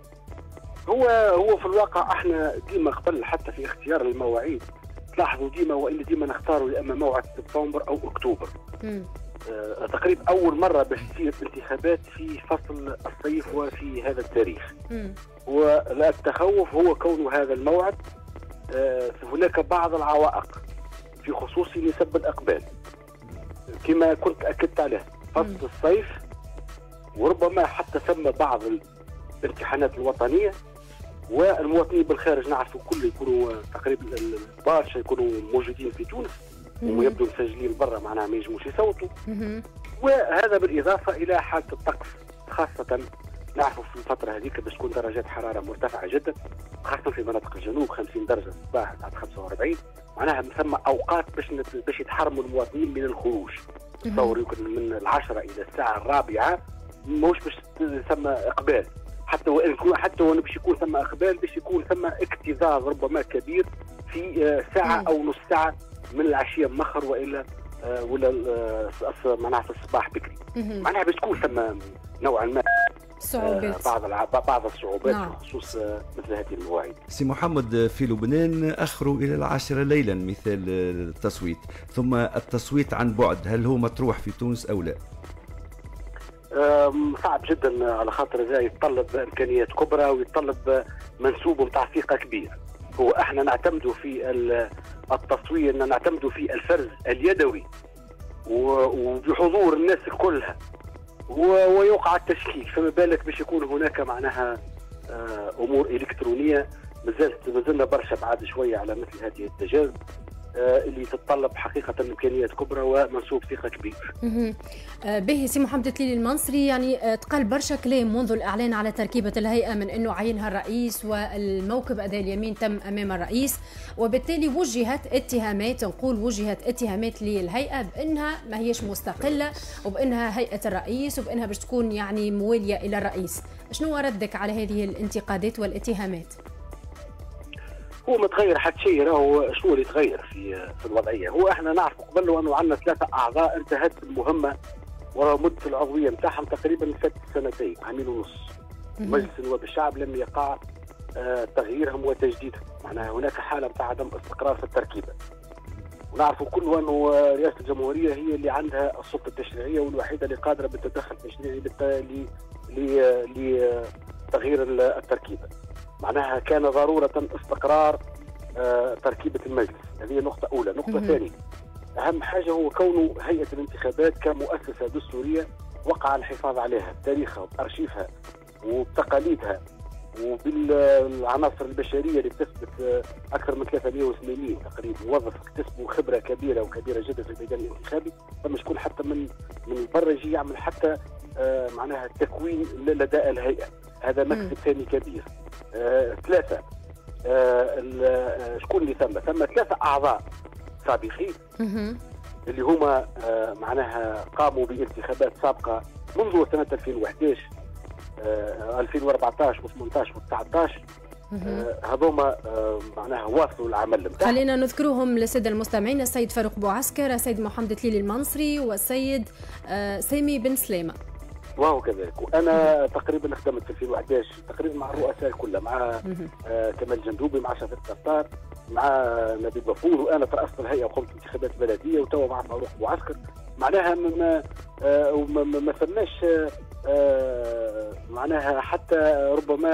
هو هو في الواقع احنا ديما قبل حتى في اختيار المواعيد تلاحظوا ديما وإلا ديما نختاروا يا اما موعد سبتمبر او اكتوبر. م. آه تقريبا اول مره باش تصير انتخابات في فصل الصيف وفي هذا التاريخ. م. ولا التخوف هو كون هذا الموعد آه هناك بعض العوائق في خصوص نسب الاقبال كما كنت اكدت عليه فصل م. الصيف، وربما حتى ثم بعض الامتحانات الوطنيه، والمواطنين بالخارج نعرفوا كل يكونوا تقريبا برشا يكونوا موجودين في تونس ويبدو مسجلين برا معناها ما ينجموش يصوتوا. وهذا بالاضافه الى حاله الطقس، خاصه نعرفوا في الفتره هذيك باش تكون درجات حراره مرتفعه جدا، خاصه في مناطق الجنوب خمسين درجه الصباح بعد خمسة وأربعين، معناها ثم اوقات باش باش يتحرموا المواطنين من الخروج. تصور يمكن من العشرة الى الساعه الرابعه ماهوش باش ثم اقبال، حتى وان حتى وان باش يكون ثم اقبال باش يكون ثم اكتظاظ ربما كبير في ساعه او نص ساعه من العشيه مخر والا ولا معناها في الصباح بكري، معناها باش تكون ثم نوعا ما صعوبات بعض بعض الصعوبات نعم. بخصوص مثل هذه المواعيد. سي محمد، في لبنان اخروا الى العاشره ليلا مثال التصويت، ثم التصويت عن بعد، هل هو مطروح في تونس او لا؟ صعب جدا على خاطر ذا يتطلب امكانيات كبرى ويتطلب منسوب نتاع ثقه كبير. هو احنا نعتمدوا في التصوير نعتمدوا في الفرز اليدوي وبحضور الناس كلها ويوقع التشكيل، فما بالك باش يكون هناك معناها امور الكترونيه. مازالت مازلنا برشا بعد شويه على مثل هذه التجارب اللي تتطلب حقيقة إمكانيات كبرى ومنسوب ثقة كبير. به سي محمد تليلي المنصري، يعني تقال برشا كلام منذ الإعلان على تركيبة الهيئة من أنه عينها الرئيس والموكب أداء اليمين تم أمام الرئيس، وبالتالي وجهت اتهامات، نقول وجهت اتهامات للهيئة بأنها ما هيش مستقلة وبأنها هيئة الرئيس وبأنها باش تكون يعني موالية إلى الرئيس. شنو ردك على هذه الانتقادات والاتهامات؟ هو ما تغير حتى شيء، راهو شنو اللي تغير في في الوضعيه؟ هو احنا نعرف قبل انه عندنا ثلاثه اعضاء انتهت المهمه ورا مده العضويه نتاعهم تقريبا فات سنتين عامين ونص. مجلس نواب الشعب لم يقع آه تغييرهم وتجديدهم، معناها هناك حاله نتاع عدم استقرار في التركيبه. ونعرفوا كل انه رئاسه الجمهوريه هي اللي عندها السلطه التشريعيه والوحيده اللي قادره بالتدخل التشريعي لتغيير التركيبه. معناها كان ضرورة استقرار آه تركيبة المجلس، هذه نقطة أولى. نقطة ثانية أهم حاجة هو كونه هيئة الانتخابات كمؤسسة دستورية وقع الحفاظ عليها بتاريخها وبأرشيفها وبتقاليدها وبالعناصر البشرية اللي بتثبت أكثر من ثلاثمئة وثمانين تقريبا موظف اكتسبوا خبرة كبيرة وكبيرة جدا في الميدان الانتخابي، فما شكون حتى من من برا يجي يعمل حتى آه معناها التكوين لدى الهيئة، هذا مكسب ثاني كبير. آه، ثلاثة آه، شكون اللي ثم؟ ثم ثلاثة أعضاء سابقين اللي هما آه، معناها قاموا بانتخابات سابقة منذ سنة ألفين وأحد عشر آه، ألفين وأربعة عشر وثمانية عشر وتسعة عشر هذوما آه، معناها واصلوا العمل نتاعهم. خلينا نذكروهم للسادة المستمعين: السيد فاروق بوعسكر، السيد محمد تليلي المنصري، والسيد آه، سامي بن سليمة. وهو كذلك. وانا تقريبا خدمت في ألفين وأحد عشر تقريبا مع الرؤساء كلها، مع آه كمال جندوبي، مع شفيق قطار، مع نبيل بافور، وانا ترأست الهيئه وقمت بانتخابات بلديه، وتوا مع فاروق بوعسكر. معناها ما آه ما, ما ثماش آه معناها حتى ربما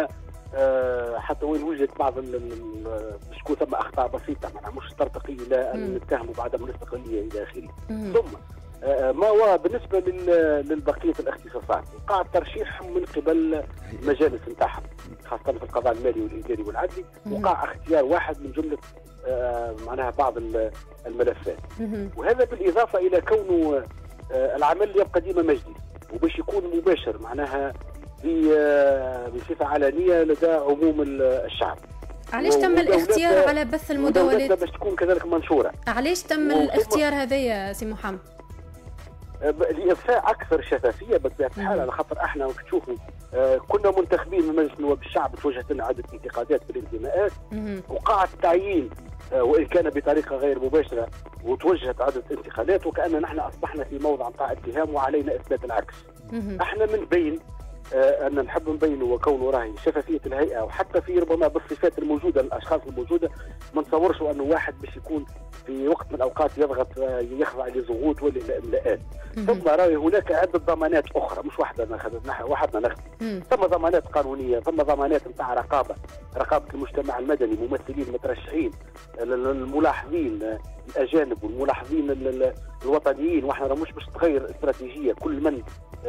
حتى وين وجدت بعض مش تكون ثم اخطاء بسيطه، معناها مش ترتقي الى ان نتهموا بعدم الاستقلاليه الى اخره. ثم ما هو بالنسبه للبقيه الاختصاصات وقع الترشيح من قبل المجالس نتاعهم خاصه في القضاء المالي والاداري والعدلي، وقع اختيار واحد من جمله معناها بعض الملفات، وهذا بالاضافه الى كونه العمل يبقى ديما مجلي وباش يكون مباشر معناها بصفه علنيه لدى عموم الشعب. علاش تم الاختيار على بث المداولات باش تكون كذلك منشوره؟ علاش تم الاختيار هذا يا سي محمد؟ لإضفاء أكثر شفافية بطبيعة الحال، على خاطر احنا تشوفوا كنا منتخبين من مجلس نواب الشعب توجهت لنا عدة انتقادات بالانتماءات، وقع التعيين وإن كان بطريقة غير مباشرة وتوجهت عدة انتقادات، وكأن نحن أصبحنا في موضع نتاع اتهام وعلينا إثبات العكس. احنا من بين أن نحب نبين وكونه راهي شفافية الهيئة، وحتى في ربما بالصفات الموجودة الأشخاص الموجودة ما نتصورش أنه واحد باش يكون في وقت من الأوقات يضغط يخضع لضغوط ولا لإملاءات. ثم راهي هناك عدة ضمانات أخرى، مش واحدة ناخذ وحدنا نخدم، ثم ضمانات قانونية، ثم ضمانات نتاع رقابة، رقابة المجتمع المدني، ممثلين المترشحين، الملاحظين الأجانب والملاحظين الوطنيين، واحنا مش باش تغير استراتيجية، كل من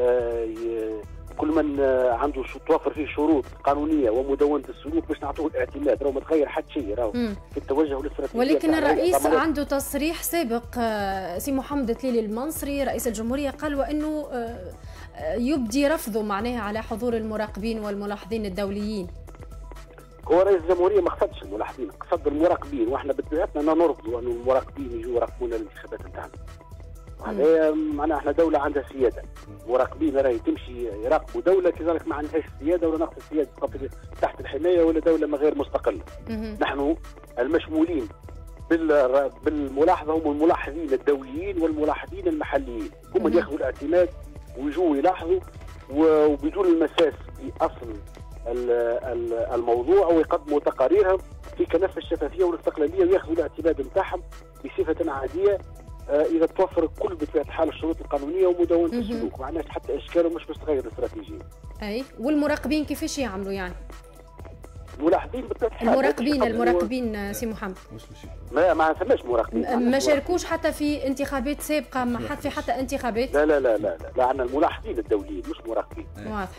كل من عنده توفر فيه شروط قانونيه ومدونه السلوك باش نعطوه الاعتماد، راهو ما تغير حد شيء راهو في التوجه والاستراتيجيه. ولكن الرئيس عنده تصريح سابق سي محمد تليلي المنصري رئيس الجمهوريه قال وانه يبدي رفضه معناها على حضور المراقبين والملاحظين الدوليين. هو رئيس الجمهوريه ما قصدش الملاحظين، قصد المراقبين، واحنا بطبيعتنا نرفضوا انه المراقبين يجوا يراقبونا الانتخابات نتاعنا. هذا معناها احنا دوله عندها سياده، مراقبين راهي تمشي يراقبوا دوله كذلك ما عندهاش سياده ولا نقص السياده تحت الحمايه ولا دوله غير مستقله. نحن المشمولين بالملاحظه هم الملاحظين الدوليين والملاحظين المحليين، هم اللي ياخذوا الاعتماد ويجوا يلاحظوا وبدون المساس في اصل الموضوع ويقدموا تقاريرهم في كنف الشفافيه والاستقلاليه وياخذوا الاعتماد نتاعهم بصفه عاديه اذا توفر كل بطبيعه الحال الشروط القانونيه ومدونه السلوك، معناش حتى اشكالهم مش باش تغير الاستراتيجيه. اي والمراقبين كيفاش يعملوا يعني؟ الملاحظين بطبيعه الحال المراقبين المراقبين سي محمد ما ما ثماش مراقبين، ما شاركوش حتى في انتخابات سابقه، ما حتى في حتى انتخابات. لا لا لا لا لا عندنا الملاحظين الدوليين مش مراقبين. واضح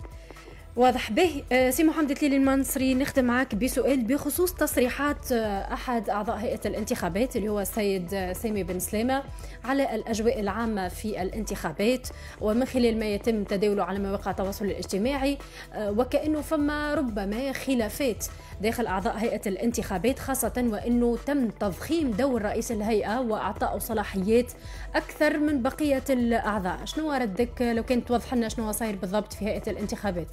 واضح به. سي محمد تليلي المنصري نختم معك بسؤال بخصوص تصريحات احد اعضاء هيئه الانتخابات اللي هو السيد سامي بن سلامه على الاجواء العامه في الانتخابات ومن خلال ما يتم تداوله على مواقع التواصل الاجتماعي، وكانه فما ربما خلافات داخل اعضاء هيئه الانتخابات، خاصه وانه تم تضخيم دور رئيس الهيئه واعطائه صلاحيات اكثر من بقيه الاعضاء. شنو ردك لو كنت توضح لنا شنو صاير بالضبط في هيئه الانتخابات؟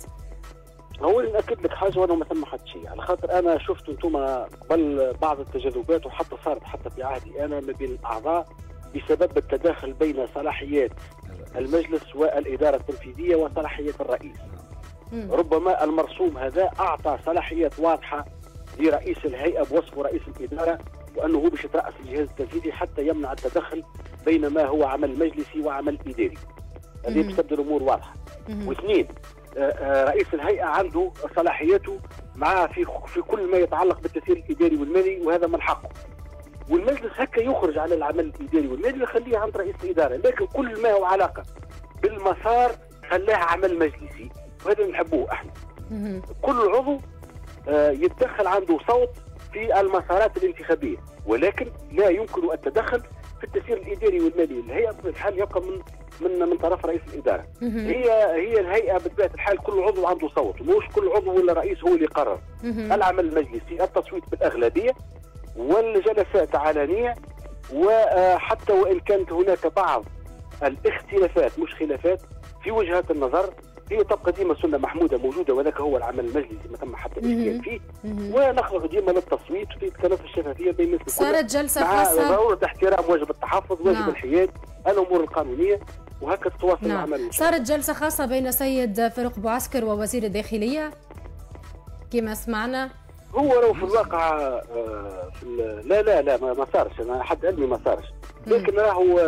هو ناكد لك حاجه وانا ما ثم حد شيء، على خاطر انا شفت انتم قبل بعض التجاذبات وحتى صارت حتى في عهدي انا ما بين الاعضاء بسبب التداخل بين صلاحيات المجلس والاداره التنفيذيه وصلاحيات الرئيس. م. ربما المرسوم هذا اعطى صلاحيات واضحه لرئيس الهيئه بوصفه رئيس الاداره وانه هو باش يتراس الجهاز التنفيذي حتى يمنع التدخل بين ما هو عمل مجلسي وعمل اداري. هذه باش تبدو الامور واضحه. واثنين، رئيس الهيئه عنده صلاحياته معاه في في كل ما يتعلق بالتسيير الاداري والمالي وهذا من حقه. والمجلس هكا يخرج على العمل الاداري والمالي ويخليه عند رئيس الاداره، لكن كل ما هو علاقه بالمسار خلاه عمل مجلسي وهذا اللي نحبوه احنا. كل عضو يتدخل عنده صوت في المسارات الانتخابيه، ولكن لا يمكن التدخل في التسيير الاداري والمالي. الهيئه بطبيعه الحال يبقى من من من طرف رئيس الاداره. هي هي الهيئه بطبيعه الحال كل عضو عنده صوت، مش كل عضو ولا رئيس هو اللي يقرر. العمل المجلسي التصويت بالاغلبيه والجلسات علنيه، وحتى وان كانت هناك بعض الاختلافات مش خلافات في وجهات النظر هي تبقى ديما سنه محموده موجوده، وذاك هو العمل المجلسي ما ثم حتى اشكال فيه، ونخرج ديما للتصويت في كنف الشفافيه بين الناس. صارت جلسه خاصه مع ضروره احترام واجب التحفظ، واجب نعم. الحياد، الامور القانونيه، وهكذا تتواصل نعم. العمل. صارت جلسه خاصه بين سيد فاروق بوعسكر ووزير الداخليه كما سمعنا. هو راهو في الواقع في لا لا لا ما صارش، انا حد علمي ما صارش، لكن راهو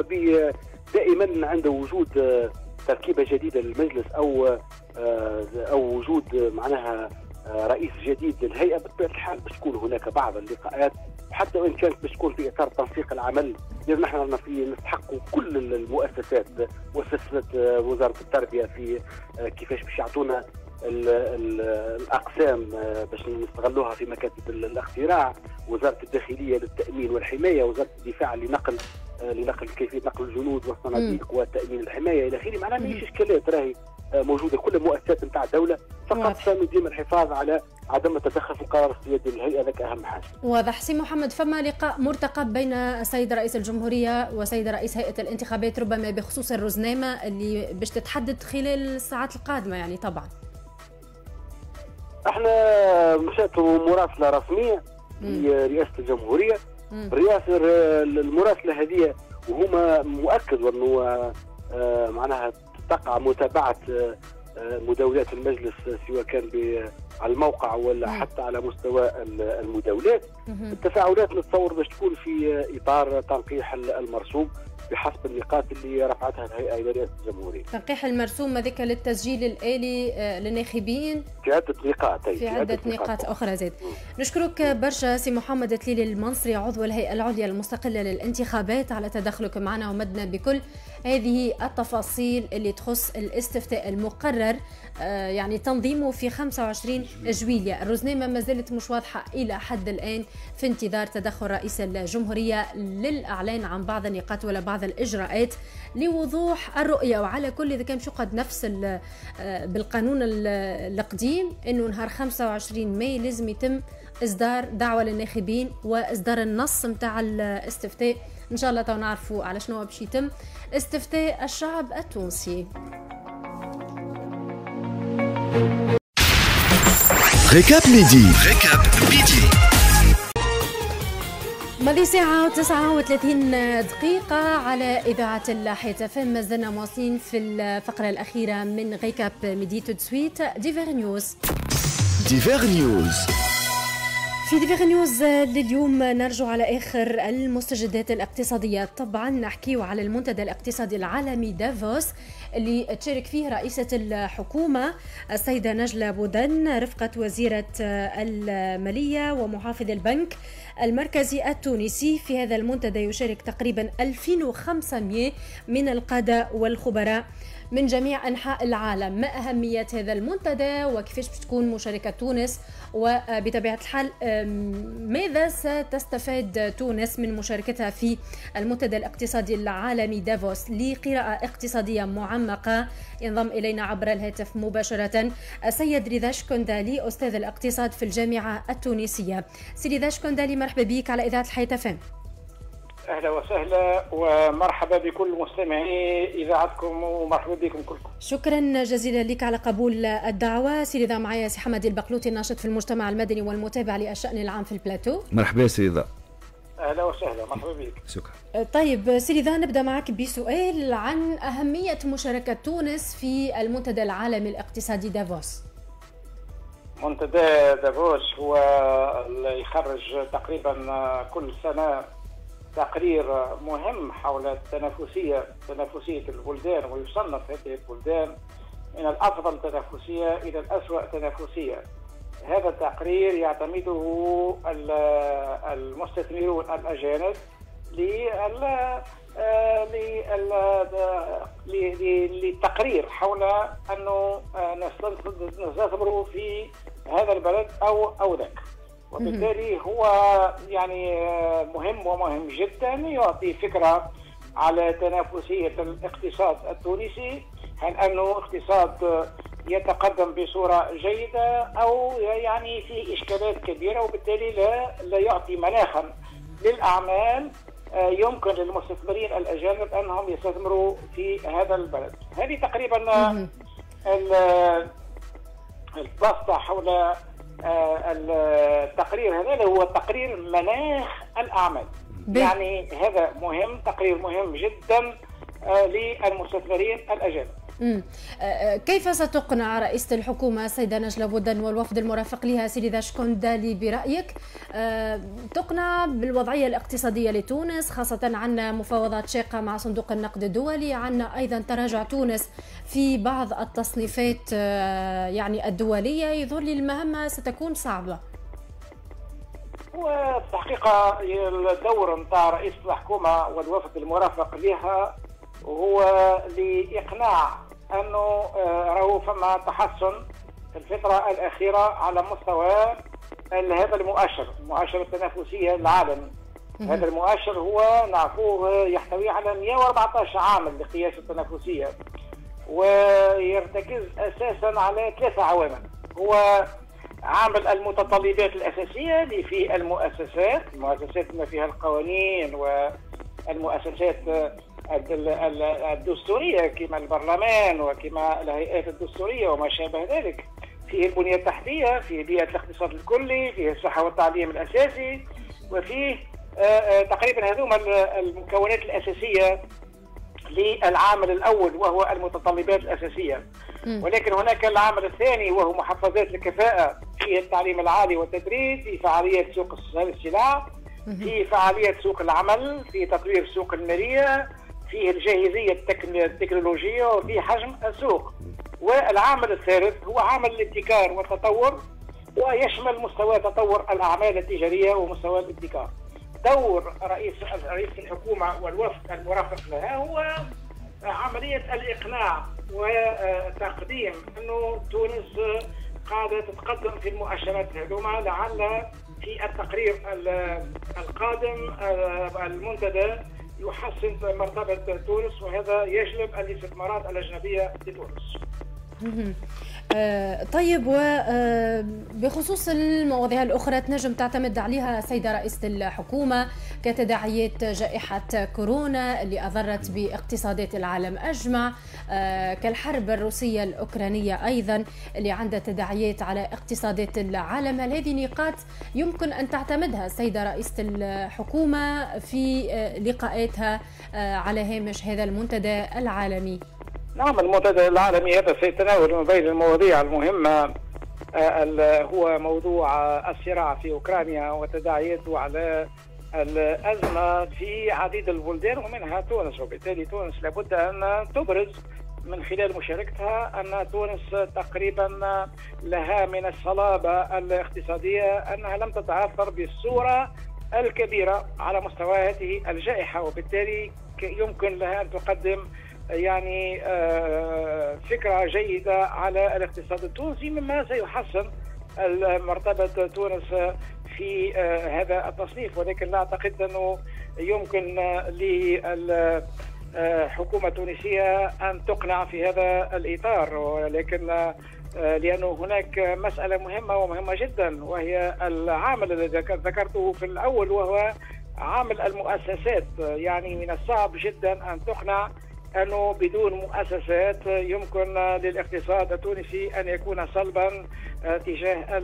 دائما عنده وجود تركيبه جديده للمجلس او او وجود معناها رئيس جديد للهيئه بطبيعه الحال باش تكون هناك بعض اللقاءات، حتى وان كانت باش تكون في اطار تنسيق العمل، لان نحن رانا في نستحقوا كل المؤسسات، مؤسسه وزاره التربيه في كيفاش باش يعطونا ال ال الاقسام باش نستغلوها في مكاتب الاختراع، وزاره الداخليه للتامين والحمايه، وزاره الدفاع لنقل لنقل كيفيه نقل الجنود والصناديق وتامين الحمايه الى اخره. معناها ماهيش اشكالات راهي موجوده، كل المؤسسات نتاع الدوله، فقط سنقيم الحفاظ على عدم التدخل في القرار السيادي للهيئه، ذاك اهم حاجه. واضح. سي محمد، فما لقاء مرتقب بين السيد رئيس الجمهوريه وسيد رئيس هيئه الانتخابات ربما بخصوص الرزنامه اللي باش تتحدد خلال الساعات القادمه يعني طبعا. احنا مشات مراسله رسميه لرئاسه الجمهوريه، رئاسه المراسله هذه وهما مؤكد انه معناها تقع متابعه مداولات المجلس سواء كان على الموقع ولا حتى على مستوى المداولات. التفاعلات نتصور باش تكون في اطار تنقيح المرسوم بحسب النقاط اللي رفعتها الهيئه الى رئاسه الجمهوريه. تنقيح المرسوم هذاك للتسجيل الالي للناخبين في عده نقاط، في, في عده نقاط اخرى زاد. نشكرك برشا سي محمد تليلي المنصري عضو الهيئه العليا المستقله للانتخابات على تدخلك معنا ومدنا بكل هذه التفاصيل اللي تخص الاستفتاء المقرر يعني تنظيمه في خمسة وعشرين جويلية. الرزنامة ما زالت مش واضحة إلى حد الآن، في انتظار تدخل رئيس الجمهورية للإعلان عن بعض النقاط ولا بعض الإجراءات لوضوح الرؤية. وعلى كل إذا كان يقعد نفس بالقانون القديم إنه نهار خمسة وعشرين ماي لازم يتم إصدار دعوة للناخبين وإصدار النص متاع الاستفتاء. إن شاء الله تو نعرفوا على شنو باش يتم استفتاء الشعب التونسي. ريكاب ميدي ريكاب ميدي ماضي ساعة وتسعة وثلاثين دقيقة على إذاعة الحياة اف ام. ما زلنا مواصلين في الفقرة الأخيرة من ريكاب ميدي. تو سويت ديفير نيوز. ديفير نيوز في ديفير نيوز لليوم نرجع على آخر المستجدات الاقتصادية. طبعا نحكيه على المنتدى الاقتصادي العالمي دافوس اللي تشارك فيه رئيسة الحكومة السيدة نجلة بودن رفقة وزيرة المالية ومحافظ البنك المركزي التونسي. في هذا المنتدى يشارك تقريبا ألفين وخمسمائة من القادة والخبراء من جميع أنحاء العالم. ما أهمية هذا المنتدى وكيفاش بتكون مشاركة تونس، وبطبيعة الحال ماذا ستستفاد تونس من مشاركتها في المنتدى الاقتصادي العالمي دافوس؟ لقراءة اقتصادية معمقة ينضم إلينا عبر الهاتف مباشرة السيد رضا شكندالي أستاذ الاقتصاد في الجامعة التونسية. سي رضا شكندالي، مرحبا بك على إذاعة الحياة اف ام. اهلا وسهلا ومرحبا بكل مستمعي اذاعتكم ومرحبا بكم كلكم. شكرا جزيلا لك على قبول الدعوه. سي رضا، معايا سي حمد البقلوطي الناشط في المجتمع المدني والمتابع للشأن العام في البلاتو. مرحبا سي رضا. اهلا وسهلا، مرحبا بك. شكرا. طيب سي رضا، نبدا معك بسؤال عن اهميه مشاركه تونس في المنتدى العالمي الاقتصادي دافوس. منتدى دافوس هو اللي يخرج تقريبا كل سنه تقرير مهم حول التنافسية تنافسية البلدان، ويصنف هذه البلدان من الأفضل تنافسية إلى الأسوأ تنافسية. هذا التقرير يعتمده المستثمرون الأجانب للتقرير حول أنه نستثمر في هذا البلد أو أو ذاك، وبالتالي هو يعني مهم ومهم جدا، يعطي فكرة على تنافسية الاقتصاد التونسي، هل أنه اقتصاد يتقدم بصورة جيدة أو يعني في إشكالات كبيرة، وبالتالي لا, لا يعطي مناخا للأعمال يمكن للمستثمرين الأجانب أنهم يستثمروا في هذا البلد. هذه تقريبا البسطة حول التقرير هذا، هو تقرير مناخ الأعمال. يعني هذا مهم، تقرير مهم جدا للمستثمرين الأجانب. مم. كيف ستقنع رئيسة الحكومة السيدة نجلة بودن والوفد المرافق لها سي رضا شكندالي برأيك تقنع بالوضعية الاقتصادية لتونس، خاصة عنا مفاوضات شاقة مع صندوق النقد الدولي، عنا أيضا تراجع تونس في بعض التصنيفات يعني الدولية يظهر لي المهمة ستكون صعبة. والحقيقة الدور نتاع رئيس الحكومة والوفد المرافق لها هو لإقناع أنه راهو فما تحسن في الفترة الأخيرة على مستوى هذا المؤشر، المؤشر التنافسية العالمي. هذا المؤشر هو نعرفوه يحتوي على مئة وأربعة عشر عامل لقياس التنافسية، ويرتكز أساسا على ثلاثة عوامل. هو عامل المتطلبات الأساسية اللي في المؤسسات، المؤسسات ما فيها القوانين والمؤسسات الدستورية كما البرلمان وكما الهيئات الدستورية وما شابه ذلك. فيه البنية التحتية، فيه بيئة الاقتصاد الكلي، فيه الصحة والتعليم الأساسي، وفيه تقريبا هذوما المكونات الأساسية للعامل الأول وهو المتطلبات الأساسية. ولكن هناك العامل الثاني وهو محفزات الكفاءة، فيه التعليم العالي والتدريب، في فعالية سوق السلع، في فعالية سوق العمل، في تطوير سوق المالية، فيه الجاهزية التكنولوجية، وفي حجم السوق. والعامل الثالث هو عامل الابتكار والتطور، ويشمل مستوى تطور الأعمال التجارية ومستوى الابتكار. دور رئيس رئيس الحكومة والوفد المرافق لها هو عملية الإقناع وتقديم أنه تونس قاعدة تتقدم في المؤشرات هذوما، لعل في التقرير القادم المنتدى يحسن مرتبة تونس، وهذا يجلب الاستثمارات الأجنبية لتونس. آه طيب، وبخصوص المواضيع الأخرى تنجم تعتمد عليها سيدة رئيسة الحكومة كتداعيات جائحة كورونا اللي أضرت باقتصادات العالم أجمع، آه كالحرب الروسية الأوكرانية أيضا اللي عندها تداعيات على اقتصادات العالم. هل هذه نقاط يمكن أن تعتمدها سيدة رئيسة الحكومة في آه لقاءاتها آه على هامش هذا المنتدى العالمي؟ نعم، المنتدى العالمي هذا سيتناول من بين المواضيع المهمة هو موضوع الصراع في أوكرانيا وتداعياته على الأزمة في عديد البلدان ومنها تونس. وبالتالي تونس لابد أن تبرز من خلال مشاركتها أن تونس تقريبا لها من الصلابة الاقتصادية أنها لم تتأثر بالصورة الكبيرة على مستوى هذه الجائحة، وبالتالي يمكن لها أن تقدم يعني فكرة جيدة على الاقتصاد التونسي، مما سيحسن مرتبة تونس في هذا التصنيف. ولكن لا أعتقد أنه يمكن للحكومة التونسية أن تقنع في هذا الإطار، ولكن لأنه هناك مسألة مهمة ومهمة جدا، وهي العامل الذي ذكرته في الأول وهو عامل المؤسسات. يعني من الصعب جدا أن تقنع أنه بدون مؤسسات يمكن للاقتصاد التونسي أن يكون صلبا تجاه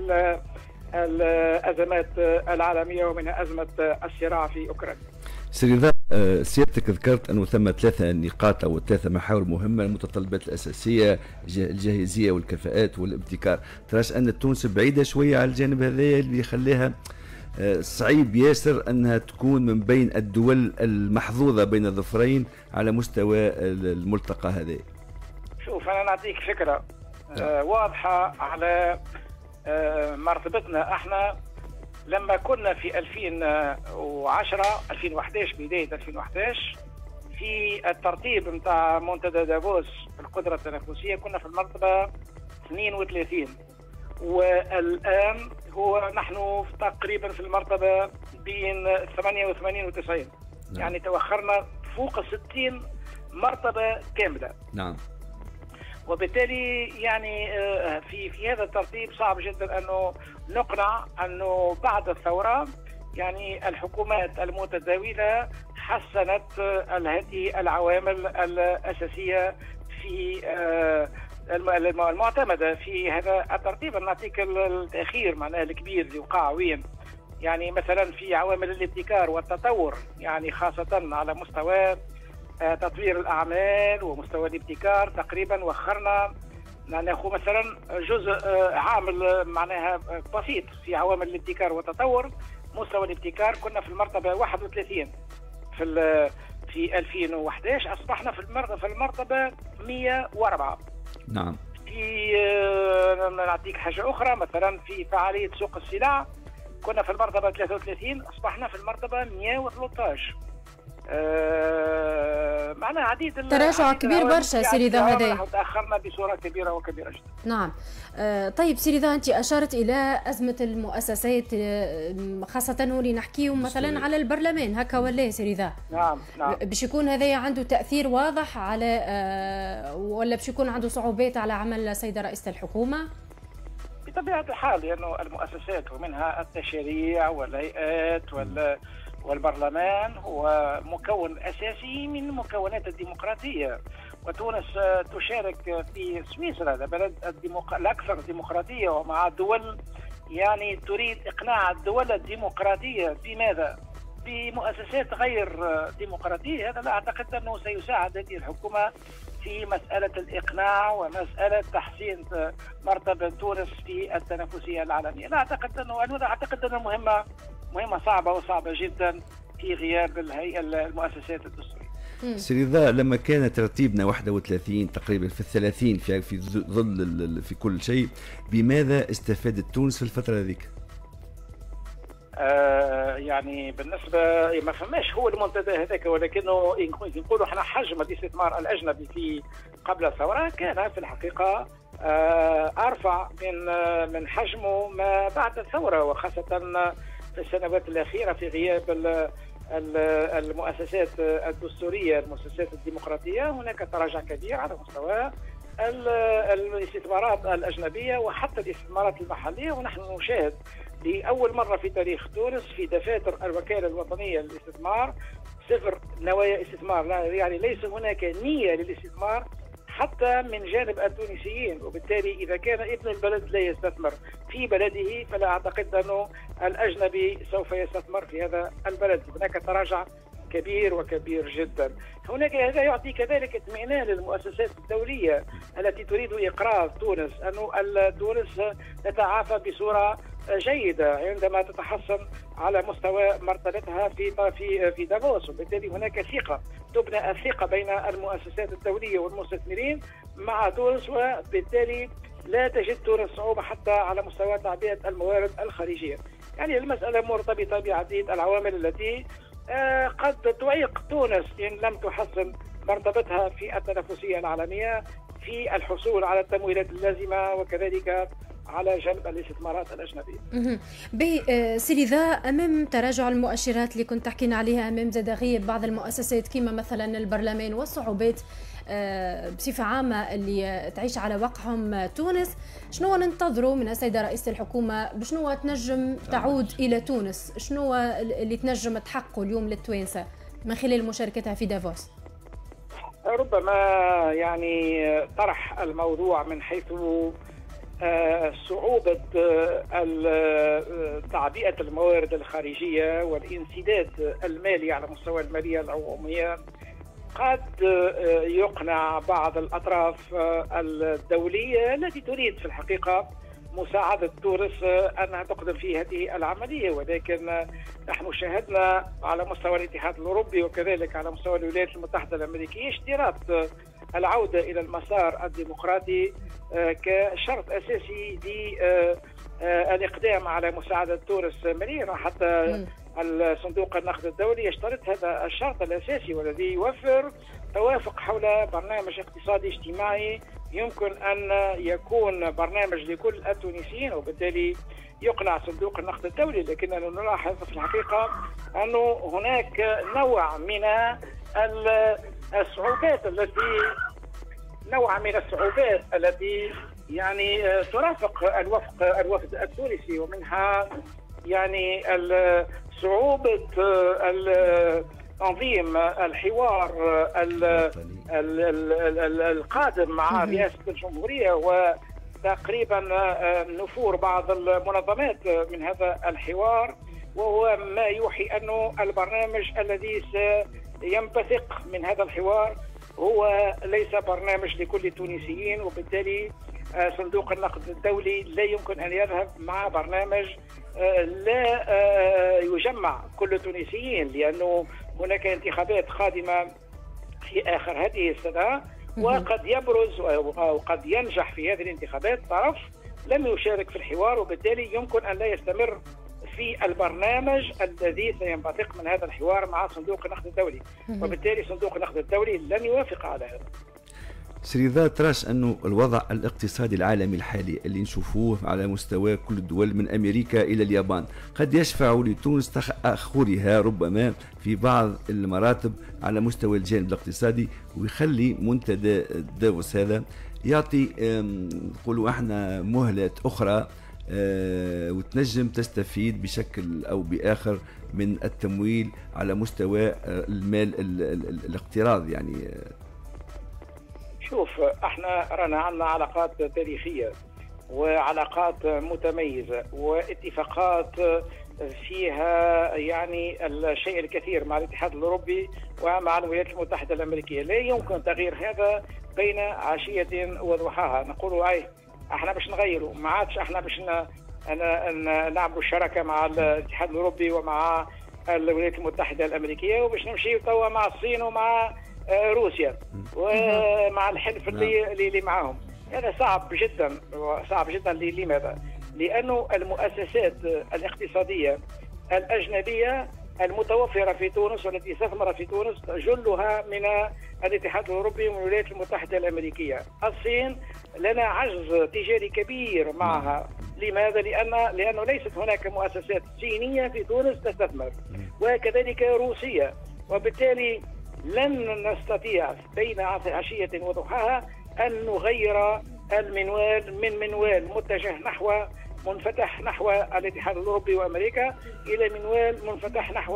الأزمات العالمية ومنها أزمة الصراع في أوكرانيا. سيدي سيادتك ذكرت أنه ثم ثلاثة نقاط أو ثلاثة محاور مهمة: المتطلبات الأساسية، الجاهزية والكفاءات والابتكار. تراش أن تونس بعيدة شوية على الجانب هذا اللي يخليها صعيب ياسر أنها تكون من بين الدول المحظوظة بين الظفرين على مستوى الملتقى هذا؟ شوف، أنا نعطيك فكرة آه واضحة على آه مرتبتنا. احنا لما كنا في ألفين وعشرة ألفين وأحد عشر بداية ألفين وأحد عشر في الترتيب نتاع منتدى دافوس القدرة التنافسية كنا في المرتبة اثنين وثلاثين، والآن هو نحن تقريبا في المرتبة بين ثمانية وثمانين وتسعين. نعم. يعني توخرنا فوق ستين مرتبة كاملة. نعم. وبالتالي يعني في في هذا الترتيب صعب جدا أنه نقنع أنه بعد الثورة يعني الحكومات المتداولة حسنت هذه العوامل الأساسية في المعتمدة في هذا الترتيب. نعطيك التأخير معناه الكبير اللي وقع وين. يعني مثلا في عوامل الابتكار والتطور، يعني خاصة على مستوى تطوير الأعمال ومستوى الابتكار تقريبا وخرنا ناخذ مثلا جزء عامل معناها بسيط في عوامل الابتكار والتطور. مستوى الابتكار كنا في المرتبة واحد وثلاثين في في ألفين وأحد عشر أصبحنا في المرتبة في المرتبة مئة وأربعة. نعم. في نعطيك حاجة أخرى، مثلا في فعالية سوق السلع كنا في المرتبة ثلاثة وثلاثين، أصبحنا في المرتبة مئة وثلاثة عشر. أه معناها عديد تراجع كبير برشا سيدي ذا هذا، تاخرنا بصوره كبيره وكبيره جدا. نعم. أه طيب سيدي ذا، انت اشرت الى ازمه المؤسسات خاصه ولي نحكيو مثلا على البرلمان هكا ولا سيدي ذا؟ نعم نعم. باش يكون هذا عنده تاثير واضح على أه ولا باش يكون عنده صعوبات على عمل السيده رئيسه الحكومه؟ بطبيعه الحال لانه المؤسسات ومنها التشريع والهيئات وال والبرلمان هو مكون أساسي من المكونات الديمقراطية، وتونس تشارك في سويسرا البلد الديمق... الأكثر ديمقراطية، ومع دول يعني تريد إقناع الدول الديمقراطية بماذا؟ بمؤسسات غير ديمقراطية. هذا لا أعتقد أنه سيساعد هذه الحكومة في مسألة الإقناع ومسألة تحسين مرتبة تونس في التنافسية العالمية. لا أعتقد أنه أنا أعتقد أنه مهمة مهمة صعبة وصعبة جدا في غياب الهيئة المؤسسات الدستورية. سيدي ذا، لما كان ترتيبنا واحد وثلاثين تقريبا في الثلاثين في في ظل في كل شيء، بماذا استفادت تونس في الفترة هذيك؟ آه يعني بالنسبة ما فماش هو المنتدى هذاك، ولكنه نقولوا احنا حجم الاستثمار الأجنبي في قبل الثورة كان في الحقيقة آه أرفع من آه من حجمه ما بعد الثورة، وخاصة في السنوات الأخيرة في غياب المؤسسات الدستورية المؤسسات الديمقراطية. هناك تراجع كبير على مستوى الاستثمارات الأجنبية وحتى الاستثمارات المحلية، ونحن نشاهد لأول مرة في تاريخ تونس في دفاتر الوكالة الوطنية للاستثمار صفر نوايا استثمار، يعني ليس هناك نية للاستثمار حتى من جانب التونسيين. وبالتالي إذا كان ابن البلد لا يستثمر في بلده فلا أعتقد أنه الأجنبي سوف يستثمر في هذا البلد. هناك تراجع كبير وكبير جدا. هناك هذا يعطي كذلك اطمئنان للمؤسسات الدولية التي تريد إقراض تونس أنه تونس تتعافى بصورة جيدة عندما تتحسن على مستوى مرتبتها في في في دافوس، وبالتالي هناك ثقة تبنى الثقة بين المؤسسات الدولية والمستثمرين مع تونس، وبالتالي لا تجد تونس صعوبة حتى على مستوى تعبئة الموارد الخارجية. يعني المسألة مرتبطة بعديد العوامل التي قد تعيق تونس إن لم تحسن مرتبتها في التنافسية العالمية في الحصول على التمويلات اللازمة وكذلك على جلب الاستثمارات الأجنبية. بي سيدي ذا، أمام تراجع المؤشرات اللي كنت تحكينا عليها، أمام زاد غياب بعض المؤسسات كما مثلا البرلمان والصعوبات بصفة عامة اللي تعيش على وقعهم تونس، شنو ننتظروا من السيدة رئيسة الحكومة؟ بشنو تنجم تعود إلى تونس؟ شنو اللي تنجم تحققه اليوم للتوانسة من خلال مشاركتها في دافوس؟ ربما يعني طرح الموضوع من حيث صعوبة تعبئة الموارد الخارجية والانسداد المالي على مستوى المالية العمومية قد يقنع بعض الأطراف الدولية التي تريد في الحقيقة مساعدة تونس أنها تقدم في هذه العملية. ولكن نحن شاهدنا على مستوى الاتحاد الأوروبي وكذلك على مستوى الولايات المتحدة الأمريكية اشتراط العودة إلى المسار الديمقراطي كشرط أساسي للإقدام على مساعدة تونس ماليا. حتى الصندوق النقد الدولي يشترط هذا الشرط الأساسي والذي يوفر توافق حول برنامج اقتصادي اجتماعي يمكن أن يكون برنامج لكل التونسيين، وبالتالي يقنع صندوق النقد الدولي. لكننا نلاحظ في الحقيقة أنه هناك نوع من الصعوبات التي نوع من الصعوبات التي يعني ترافق الوفد الوفد التونسي، ومنها يعني صعوبة تنظيم الحوار القادم مع رئاسة الجمهورية وتقريبا نفور بعض المنظمات من هذا الحوار، وهو ما يوحي أنه البرنامج الذي سينبثق من هذا الحوار هو ليس برنامج لكل التونسيين. وبالتالي صندوق النقد الدولي لا يمكن أن يذهب مع برنامج لا يجمع كل التونسيين، لأنه هناك انتخابات قادمة في آخر هذه السنة، وقد يبرز أو قد ينجح في هذه الانتخابات طرف لم يشارك في الحوار، وبالتالي يمكن أن لا يستمر في البرنامج الذي سينبثق من هذا الحوار مع صندوق النقد الدولي، وبالتالي صندوق النقد الدولي لن يوافق على هذا. سريذا، تراش أنه الوضع الاقتصادي العالمي الحالي اللي نشوفوه على مستوى كل الدول من أمريكا إلى اليابان قد يشفع لتونس تأخرها ربما في بعض المراتب على مستوى الجانب الاقتصادي، ويخلي منتدى دافوس هذا يعطي نقولوا احنا مهلة أخرى أه وتنجم تستفيد بشكل أو بآخر من التمويل على مستوى المال الاقتراض. يعني شوف، احنا رانا عندنا علاقات تاريخية وعلاقات متميزة واتفاقات فيها يعني الشيء الكثير مع الاتحاد الأوروبي ومع الولايات المتحدة الأمريكية. لا يمكن تغيير هذا بين عشية وضحاها. نقولوا اي احنا باش نغيروا، ما عادش احنا باش نعملوا الشراكة مع الاتحاد الأوروبي ومع الولايات المتحدة الأمريكية وباش نمشي توا مع الصين ومع روسيا ومع الحلف اللي اللي معاهم. هذا صعب جدا، صعب جدا. لماذا؟ لأنه المؤسسات الاقتصادية الأجنبية المتوفرة في تونس والتي استثمرت في تونس جلها من الاتحاد الأوروبي ومن الولايات المتحدة الأمريكية. الصين لنا عجز تجاري كبير معها. لماذا؟ لأن لأنه ليست هناك مؤسسات صينية في تونس تستثمر، وكذلك روسية، وبالتالي لن نستطيع بين عشية وضحاها أن نغير المنوال من منوال متجه نحو منفتح نحو الاتحاد الأوروبي وأمريكا إلى منوال منفتح نحو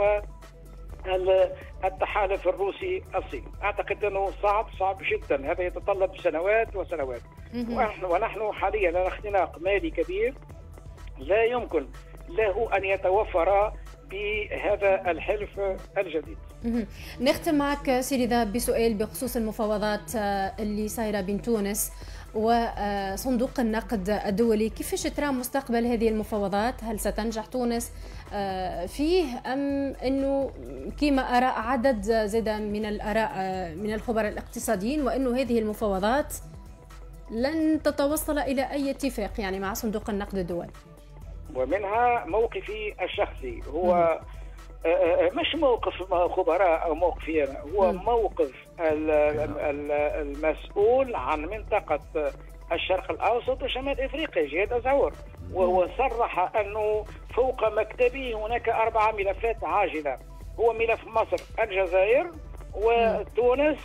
التحالف الروسي الصيني. أعتقد أنه صعب صعب جدا. هذا يتطلب سنوات وسنوات، ونحن حاليا على اختناق مالي كبير لا يمكن له أن يتوفر بهذا الحلف الجديد. نختم معك سيريذا بسؤال بخصوص المفاوضات اللي صايرة بين تونس وصندوق النقد الدولي. كيفاش ترى مستقبل هذه المفاوضات؟ هل ستنجح تونس فيه أم أنه كما أراء عدد زاد من الآراء من الخبراء الاقتصاديين وأنه هذه المفاوضات لن تتوصل إلى أي اتفاق يعني مع صندوق النقد الدولي؟ ومنها موقفي الشخصي، هو مش موقف خبراء أو موقفي أنا، هو موقف المسؤول عن منطقة الشرق الأوسط وشمال إفريقيا جهاد أزعور، وهو صرح أنه فوق مكتبه هناك أربع ملفات عاجلة، هو ملف مصر، الجزائر وتونس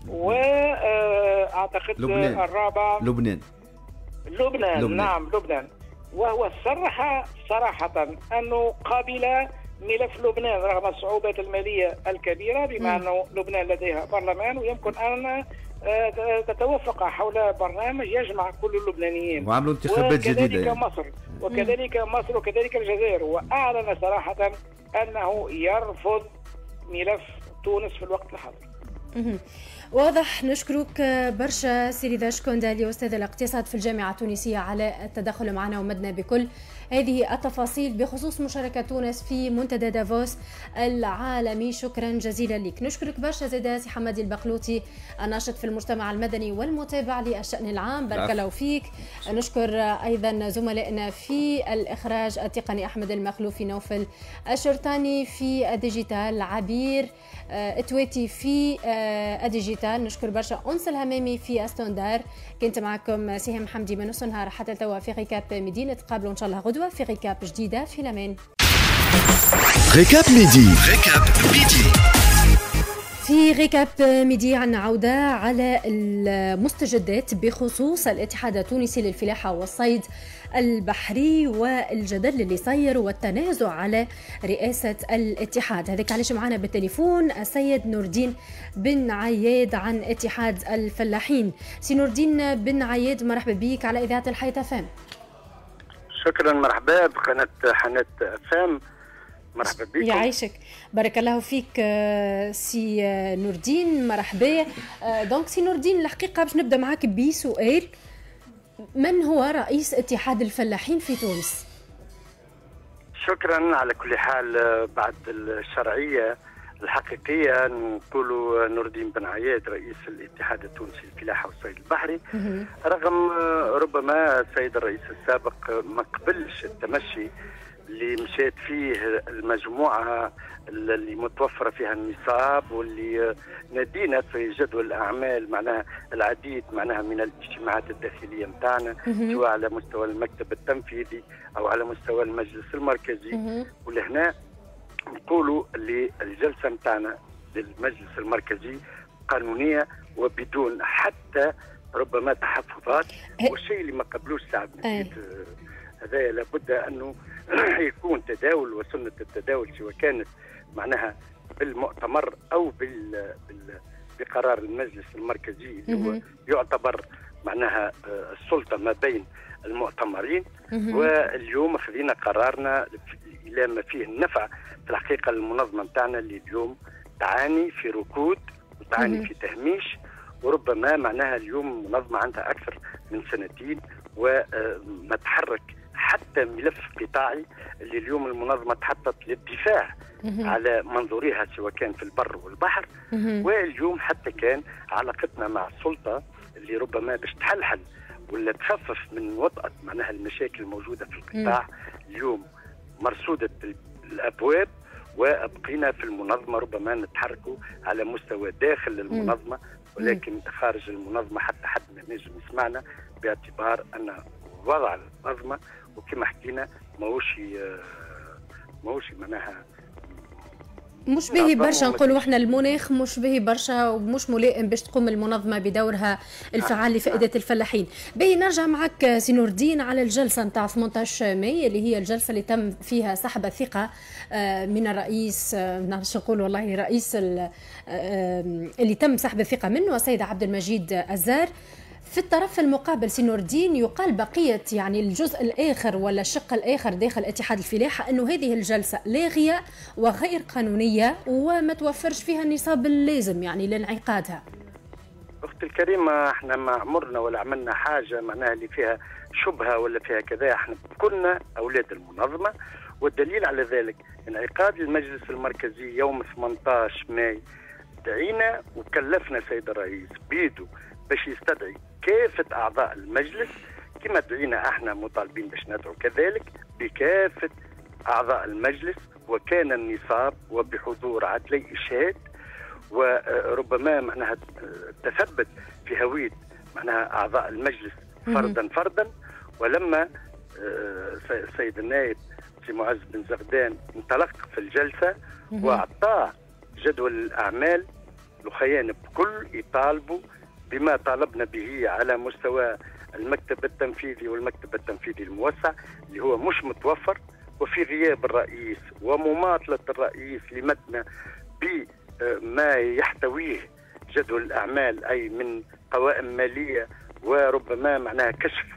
وأعتقد الرابع لبنان. لبنان لبنان نعم لبنان. وهو صرح صراحة أنه قابل ملف لبنان رغم الصعوبات المالية الكبيرة، بما أنه لبنان لديها برلمان ويمكن أن تتوافق حول برنامج يجمع كل اللبنانيين، وعملوا انتخابات جديدة وكذلك يعني. مصر وكذلك مصر وكذلك الجزائر. وأعلن صراحة أنه يرفض ملف تونس في الوقت الحاضر. واضح. نشكرك برشا سيريذا شكوندالي أستاذ الاقتصاد في الجامعة التونسية على التدخل معنا ومدنا بكل هذه التفاصيل بخصوص مشاركة تونس في منتدى دافوس العالمي. شكرا جزيلا لك. نشكرك برشا زيدا سي حمادي البقلوطي الناشط في المجتمع المدني والمتابع للشأن العام، بارك الله فيك. نشكر أيضا زملائنا في الإخراج التقني أحمد المخلوفي، نوفل الشرطاني في الديجيتال، عبير اتويتي في الديجيتال. نشكر برشا أنس الهمامي في استوندار. كنت معكم سهام حمدي من نص نهار حتى توا في غيكاب ميدي. نتقابلوا إن شاء الله غدوة في غيكاب جديدة. في الأمان. غيكاب ميدي. غيكاب ميدي. في غيكاب ميدي عنا عودة على المستجدات بخصوص الاتحاد التونسي للفلاحة والصيد البحري والجدل اللي صاير والتنازع على رئاسة الاتحاد. هذاك علاش معنا بالتليفون السيد نور الدين بن عياد عن اتحاد الفلاحين. سي نور الدين بن عياد، مرحبا بك على إذاعة الحياة فام. شكرا، مرحبا بقناة حنات فام، مرحبا بكم. يعيشك، بارك الله فيك سي نور الدين، مرحبا. دونك سي نور الدين، الحقيقة باش نبدأ معاك بسؤال، من هو رئيس اتحاد الفلاحين في تونس؟ شكرا. على كل حال بعد الشرعية الحقيقية نقول نور الدين بن عياد رئيس الاتحاد التونسي للفلاحة والصيد البحري، رغم ربما السيد الرئيس السابق ما قبلش التمشي اللي مشات فيه المجموعة اللي متوفرة فيها النصاب، واللي نادينا في جدول الأعمال معناها العديد معناها من الاجتماعات الداخلية متاعنا، سواء على مستوى المكتب التنفيذي أو على مستوى المجلس المركزي. ولهنا نقولوا اللي الجلسة متاعنا للمجلس المركزي قانونية وبدون حتى ربما تحفظات، والشيء اللي ما قبلوش سعد نسيت هذا لابد أنه يكون تداول، وسنة التداول سواء كانت معناها بالمؤتمر أو بال... بال... بقرار المجلس المركزي اللي هو يعتبر معناها السلطة ما بين المؤتمرين. واليوم خذينا قرارنا إلى ما فيه النفع في الحقيقة المنظمة متاعنا اللي اليوم تعاني في ركود وتعاني في تهميش، وربما معناها اليوم منظمة عندها أكثر من سنتين وما تحرك حتى ملف قطاعي اللي اليوم المنظمة تحطت للدفاع على منظورها سواء كان في البر والبحر. واليوم حتى كان علاقتنا مع السلطة اللي ربما باش تحلحل ولا تخفف من وطأة معناها المشاكل الموجودة في القطاع، اليوم مرصودة الأبواب وبقينا في المنظمة ربما نتحركوا على مستوى داخل المنظمة، ولكن خارج المنظمة حتى حد ما نجم يسمعنا، باعتبار أن وضع المنظمة وكما حكينا ماهوش ماهوش معناها مش باهي برشا، نقولوا احنا المناخ مش باهي برشا ومش ملائم باش تقوم المنظمه بدورها الفعال لفائده الفلاحين. باهي نرجع معك سي نور الدين على الجلسه نتاع ثمانية عشر ماي اللي هي الجلسه اللي تم فيها سحب الثقه من الرئيس، ما نعرفش نقول والله رئيس اللي تم سحب الثقه منه السيد عبد المجيد الزار. في الطرف المقابل سي نور الدين يقال بقية يعني الجزء الآخر ولا الشق الآخر داخل اتحاد الفلاحة أنه هذه الجلسة لاغية وغير قانونية وما توفرش فيها النصاب اللازم يعني لانعقادها. أختي الكريمة احنا ما عمرنا ولا عملنا حاجة معناها اللي فيها شبهة ولا فيها كذا، احنا كلنا أولاد المنظمة، والدليل على ذلك انعقاد المجلس المركزي يوم ثمانية عشر ماي دعينا وكلفنا سيد الرئيس بيدو باش يستدعي كافة أعضاء المجلس، كما دعينا احنا مطالبين باش ندعو كذلك بكافة أعضاء المجلس، وكان النصاب وبحضور عدلي إشهاد، وربما معناها تثبت في هوية معناها أعضاء المجلس فردا فردا. ولما السيد النائب سي معز بن زغدان انطلق في الجلسة وأعطاه جدول الأعمال، الخيان بكل يطالبوا بما طالبنا به على مستوى المكتب التنفيذي والمكتب التنفيذي الموسع اللي هو مش متوفر، وفي غياب الرئيس ومماطلة الرئيس لمتنا بما يحتويه جدول الأعمال أي من قوائم مالية وربما معناها كشف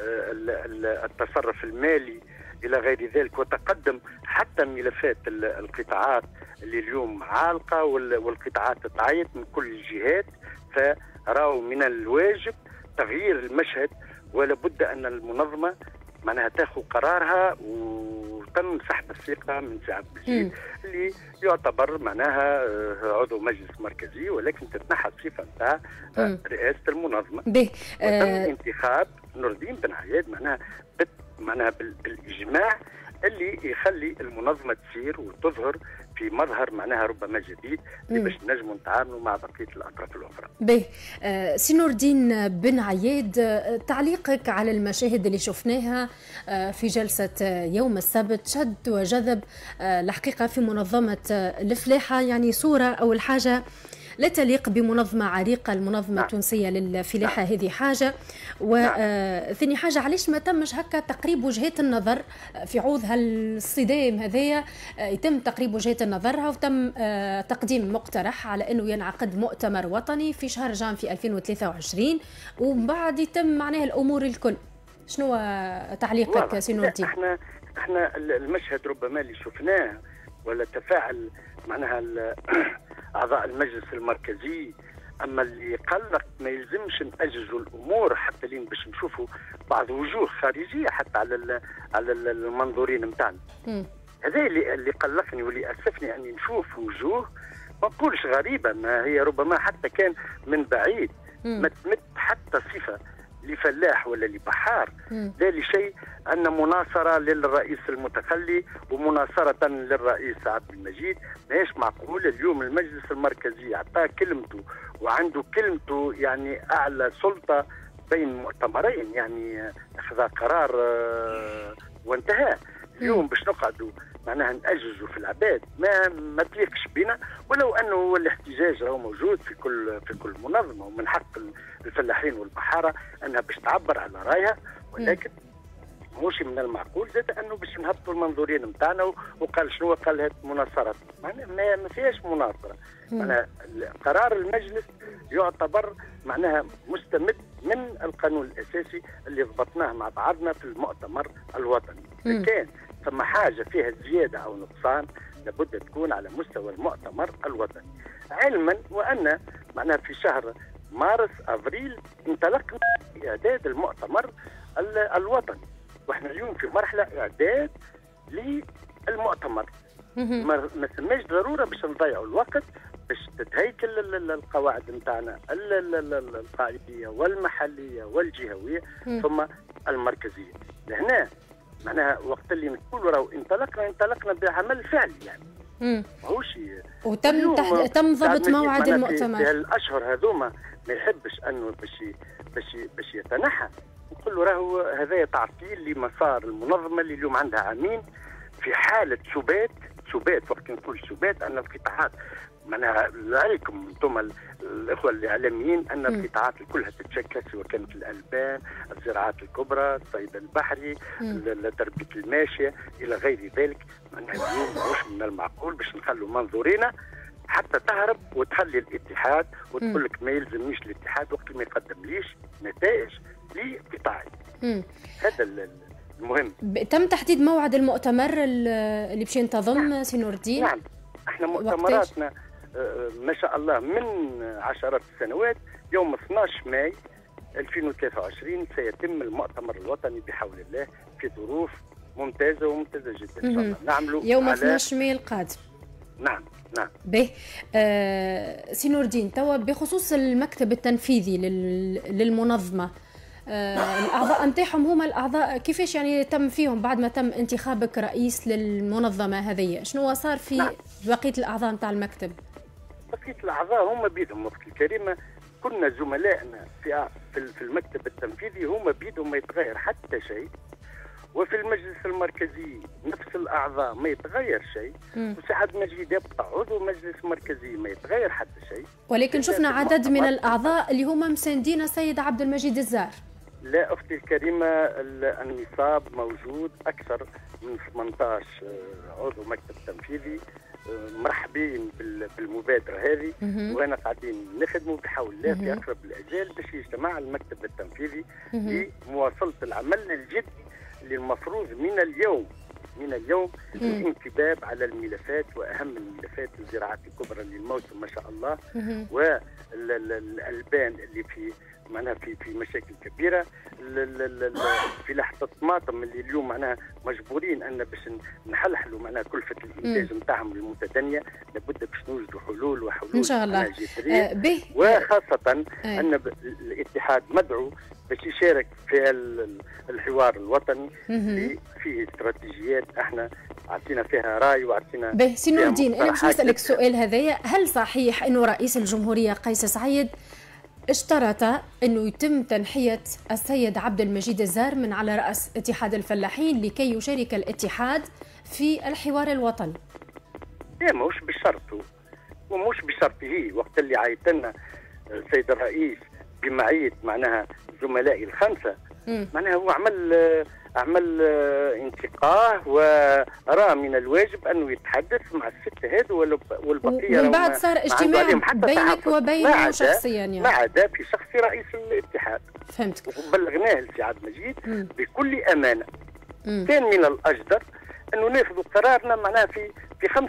التصرف المالي إلى غير ذلك، وتقدم حتى ملفات القطاعات اللي اليوم عالقة والقطاعات تعيط من كل الجهات. فراوا من الواجب تغيير المشهد، ولا بد أن المنظمة معناها تاخذ قرارها. وتم سحب الثقة من سي عبد المجيد اللي يعتبر معناها عضو مجلس مركزي، ولكن تتنحى الصفة نتاع رئاسة المنظمة. وتم انتخاب نور الدين بن عياد معناها معناها بالإجماع اللي يخلي المنظمة تسير وتظهر في مظهر معناها ربما جديد اللي باش نجموا نتعاملوا مع بقية الأطراف الأخرى. باهي آه سي نور الدين بن عياد، آه تعليقك على المشاهد اللي شفناها آه في جلسة آه يوم السبت شد وجذب آه الحقيقة في منظمة آه الفلاحة، يعني صورة أول حاجة لا تليق بمنظمة عريقة، المنظمة نعم. التونسية للفلاحة نعم. هذه حاجة، وثاني نعم. حاجة علاش ما تمش هكا تقريب وجهات النظر في عوض هالصدام هذايا، يتم تقريب وجهات النظر وتم تقديم مقترح على أنه ينعقد مؤتمر وطني في شهر جان في ألفين وثلاثة وعشرين ومن بعد يتم معناها الأمور الكل. شنو تعليقك سي نور الدين؟ احنا احنا المشهد ربما اللي شفناه ولا تفاعل معناها أعضاء المجلس المركزي، أما اللي قلق ما يلزمش نأججوا الأمور حتى لين باش نشوفوا بعض وجوه خارجية حتى على على المنظورين نتاعنا. هذا اللي اللي قلقني واللي اسفني اني نشوف وجوه ما نقولش غريبه، ما هي ربما حتى كان من بعيد ما تمت حتى صفه لفلاح ولا لبحار. لا لشيء ان مناصره للرئيس المتخلي ومناصره للرئيس عبد المجيد. ماهيش معقول اليوم المجلس المركزي اعطاه كلمته وعنده كلمته، يعني اعلى سلطه بين مؤتمرين، يعني اخذ قرار وانتهى. اليوم باش نقعدوا معناها نأججوا في العباد ما ما تليقش بنا، ولو انه الاحتجاج راهو موجود في كل في كل منظمه، ومن حق الفلاحين والبحاره انها باش تعبر على رايها، ولكن موش من المعقول زاد انه باش نهبطوا المنظورين نتاعنا. وقال شنو قال هذه مناصره، معناها ما, ما فيهاش مناصره. معناها قرار المجلس يعتبر معناها مستمد من القانون الاساسي اللي ضبطناه مع بعضنا في المؤتمر الوطني. إذا كان ثم حاجه فيها زياده او نقصان لابد تكون على مستوى المؤتمر الوطني، علما وان معناها في شهر مارس ابريل انطلقنا اعداد المؤتمر الوطني، واحنا اليوم في مرحله اعداد للمؤتمر. ما ثماش ضروره باش نضيعوا الوقت باش تتهيكل القواعد نتاعنا القائديه والمحليه والجهويه ثم المركزيه. لهنا معناها وقت اللي نقول راهو انطلقنا انطلقنا بعمل فعلي، يعني ماهوش وتم تحت... تم ضبط موعد المؤتمر. في الاشهر هذوما ما يحبش انه باش باش باش يتنحى، نقول له راهو هذا تعطيل لمسار المنظمه اللي اليوم عندها عامين في حاله سبات سبات وقت نقول سبات ان القطاعات معناها عليكم انتم الاخوه الاعلاميين ان القطاعات كلها تتشكل، سواء كانت الالبان، الزراعات الكبرى، الصيد البحري، تربيه الماشيه الى غير ذلك. معناها اليوم مش من المعقول باش نخلوا منظورينا حتى تهرب وتخلي الاتحاد وتقول لك ما يلزمنيش الاتحاد وقت ما يقدمليش نتائج لقطاعي. هذا المهم. تم تحديد موعد المؤتمر اللي باش ينتظم سي نور الدين؟ نعم، احنا مؤتمراتنا آه ما شاء الله من عشرات السنوات. يوم اثناش ماي ألفين وثلاثة وعشرين سيتم المؤتمر الوطني بحول الله في ظروف ممتازه وممتازه جدا ان شاء الله. نعملوا يوم اثناش ماي القادم. نعم نعم. به آه سي نور الدين، توا بخصوص المكتب التنفيذي للمنظمه، آه الاعضاء نتاعهم هما الاعضاء كيفاش يعني تم فيهم بعد ما تم انتخابك رئيس للمنظمه هذه؟ شنو صار في نعم. بقيه الاعضاء نتاع المكتب؟ بقيه الاعضاء هما بيدهم وقت الكريمه كنا زملائنا في في المكتب التنفيذي هما بيدهم ما يتغير حتى شيء، وفي المجلس المركزي نفس الاعضاء ما يتغير شيء، وسعد مجيد يبقى عضو مجلس مركزي ما يتغير حتى شيء. ولكن شفنا عدد من الاعضاء اللي هما مساندين السيد عبد المجيد الزار. لا اختي الكريمه، النصاب موجود اكثر من ثمانية عشر عضو مكتب تنفيذي. مرحبين بالمبادره هذه، وانا قاعدين نخدموا بحول الله في اقرب الاجال باش يجتمع المكتب التنفيذي لمواصله العمل الجدي اللي المفروض من اليوم من اليوم الانكباب على الملفات، واهم الملفات الزراعات الكبرى للموسم ما شاء الله، والالبان اللي في معناها في في مشاكل كبيره، في لحظه الطماطم اللي اليوم معناها مجبورين ان باش نحلحلوا معناها كلفه الانتاج نتاعهم المتدنيه، لابد باش نوجدوا حلول وحلول ان شاء الله. آه به وخاصه آه. ان الاتحاد مدعو باش يشارك في الحوار الوطني اللي فيه استراتيجيات احنا عطينا فيها راي وعطينا. به سي نور الدين، انا باش نسالك السؤال هذايا، هل صحيح انه رئيس الجمهوريه قيس سعيد اشترط انه يتم تنحيه السيد عبد المجيد الزار من على راس اتحاد الفلاحين لكي يشارك الاتحاد في الحوار الوطني؟ لا ماهوش بشرطه ومش بشرطه. وقت اللي عيطنا السيد الرئيس بمعيه معناها زملائي الخمسه، معناها هو عمل عمل انتقاه ورأى من الواجب انه يتحدث مع السته هذو والبقيه. ومن بعد صار اجتماع بينك وبينه شخصيا يعني ما عدا في شخص رئيس الاتحاد. فهمتك. وبلغناه لسعاد مجيد مم. بكل امانه. مم. كان من الاجدر انه ناخذ قرارنا معناها في في خمسه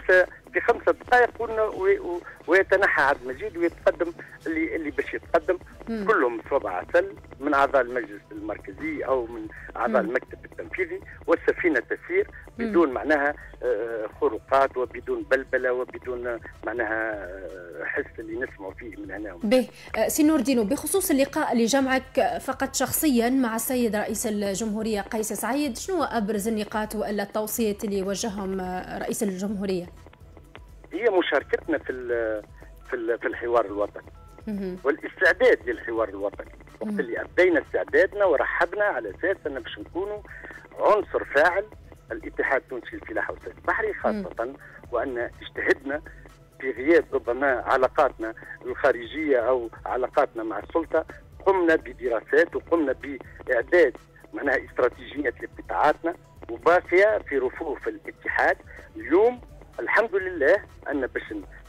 في خمسة دقائق ويتنحى عبد المجيد ويتقدم اللي اللي باش يتقدم. مم. كلهم صوب عسل من اعضاء المجلس المركزي او من اعضاء مم. المكتب التنفيذي، والسفينه تسير بدون مم. معناها خروقات وبدون بلبله وبدون معناها حس اللي نسمعوا فيه من هنا. به سي نور الدين، بخصوص اللقاء اللي جمعك فقط شخصيا مع السيد رئيس الجمهوريه قيس سعيد، شنو ابرز النقاط والا التوصيات اللي وجههم رئيس الجمهوريه؟ هي مشاركتنا في في في الحوار الوطني والاستعداد للحوار الوطني، وقت اللي ابدينا استعدادنا ورحبنا على اساس ان باش نكونوا عنصر فاعل الاتحاد التونسي للفلاحه والصيد البحري، خاصه وان اجتهدنا في غياب ربما علاقاتنا الخارجيه او علاقاتنا مع السلطه، قمنا بدراسات وقمنا باعداد معناها استراتيجيه لقطاعاتنا وباقيه في رفوف الاتحاد. اليوم الحمد لله ان باش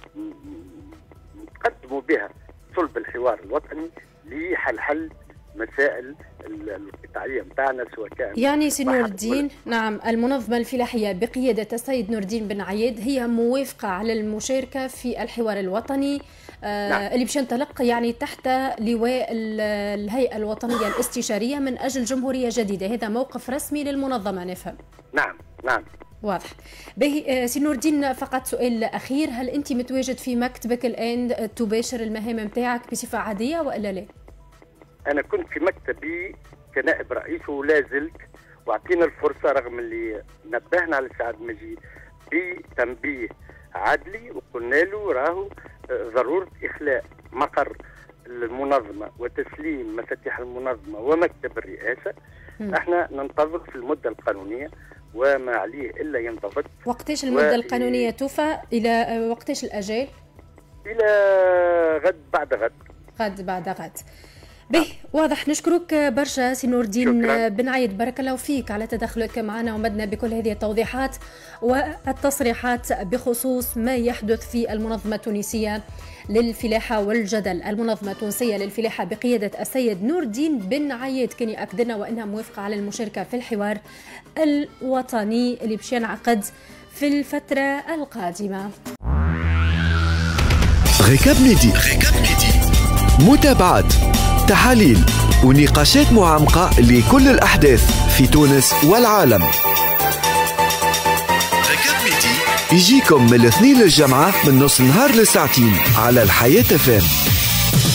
نقدموا بها صلب الحوار الوطني لحل مسائل القطاعيه نتاعنا، سواء كان يعني سي نور الدين. نعم، المنظمه الفلاحيه بقياده السيد نور الدين بن عياد هي موافقه على المشاركه في الحوار الوطني آه نعم. اللي باش ينطلق يعني تحت لواء الهيئه الوطنيه الاستشاريه من اجل جمهوريه جديده. هذا موقف رسمي للمنظمه نفهم. نعم نعم واضح. باهي سي نور الدين، فقط سؤال اخير، هل انت متواجد في مكتبك الان تباشر المهام نتاعك بصفه عاديه والا لا؟ انا كنت في مكتبي كنائب رئيس ولا زلت، واعطينا الفرصه رغم اللي نبهنا على سعد مجيد بتنبيه عدلي وقلنا له راهو ضروره اخلاء مقر المنظمه وتسليم مفاتيح المنظمه ومكتب الرئاسه. م. احنا ننتظر في المده القانونيه وما عليه الا ينضبط. وقتاش المده و... القانونيه توفى؟ الى وقتاش الاجال؟ الى غد بعد غد. غد بعد غد. به واضح. نشكرك برشا سي نور الدين بن عياد، بارك الله فيك على تدخلك معنا ومدنا بكل هذه التوضيحات والتصريحات بخصوص ما يحدث في المنظمة التونسية للفلاحة والجدل. المنظمة التونسية للفلاحة بقيادة السيد نور الدين بن عياد كان يأكد لنا وأنها موافقة على المشاركة في الحوار الوطني اللي باش ينعقد في الفترة القادمة. غيكاب ميدي، غيكاب ميدي، متابعة، تحاليل ونقاشات معمقة لكل الأحداث في تونس والعالم. غيكاب ميدي يجيكم من الاثنين للجمعة من نص النهار لساعتين على الحياة اف ام.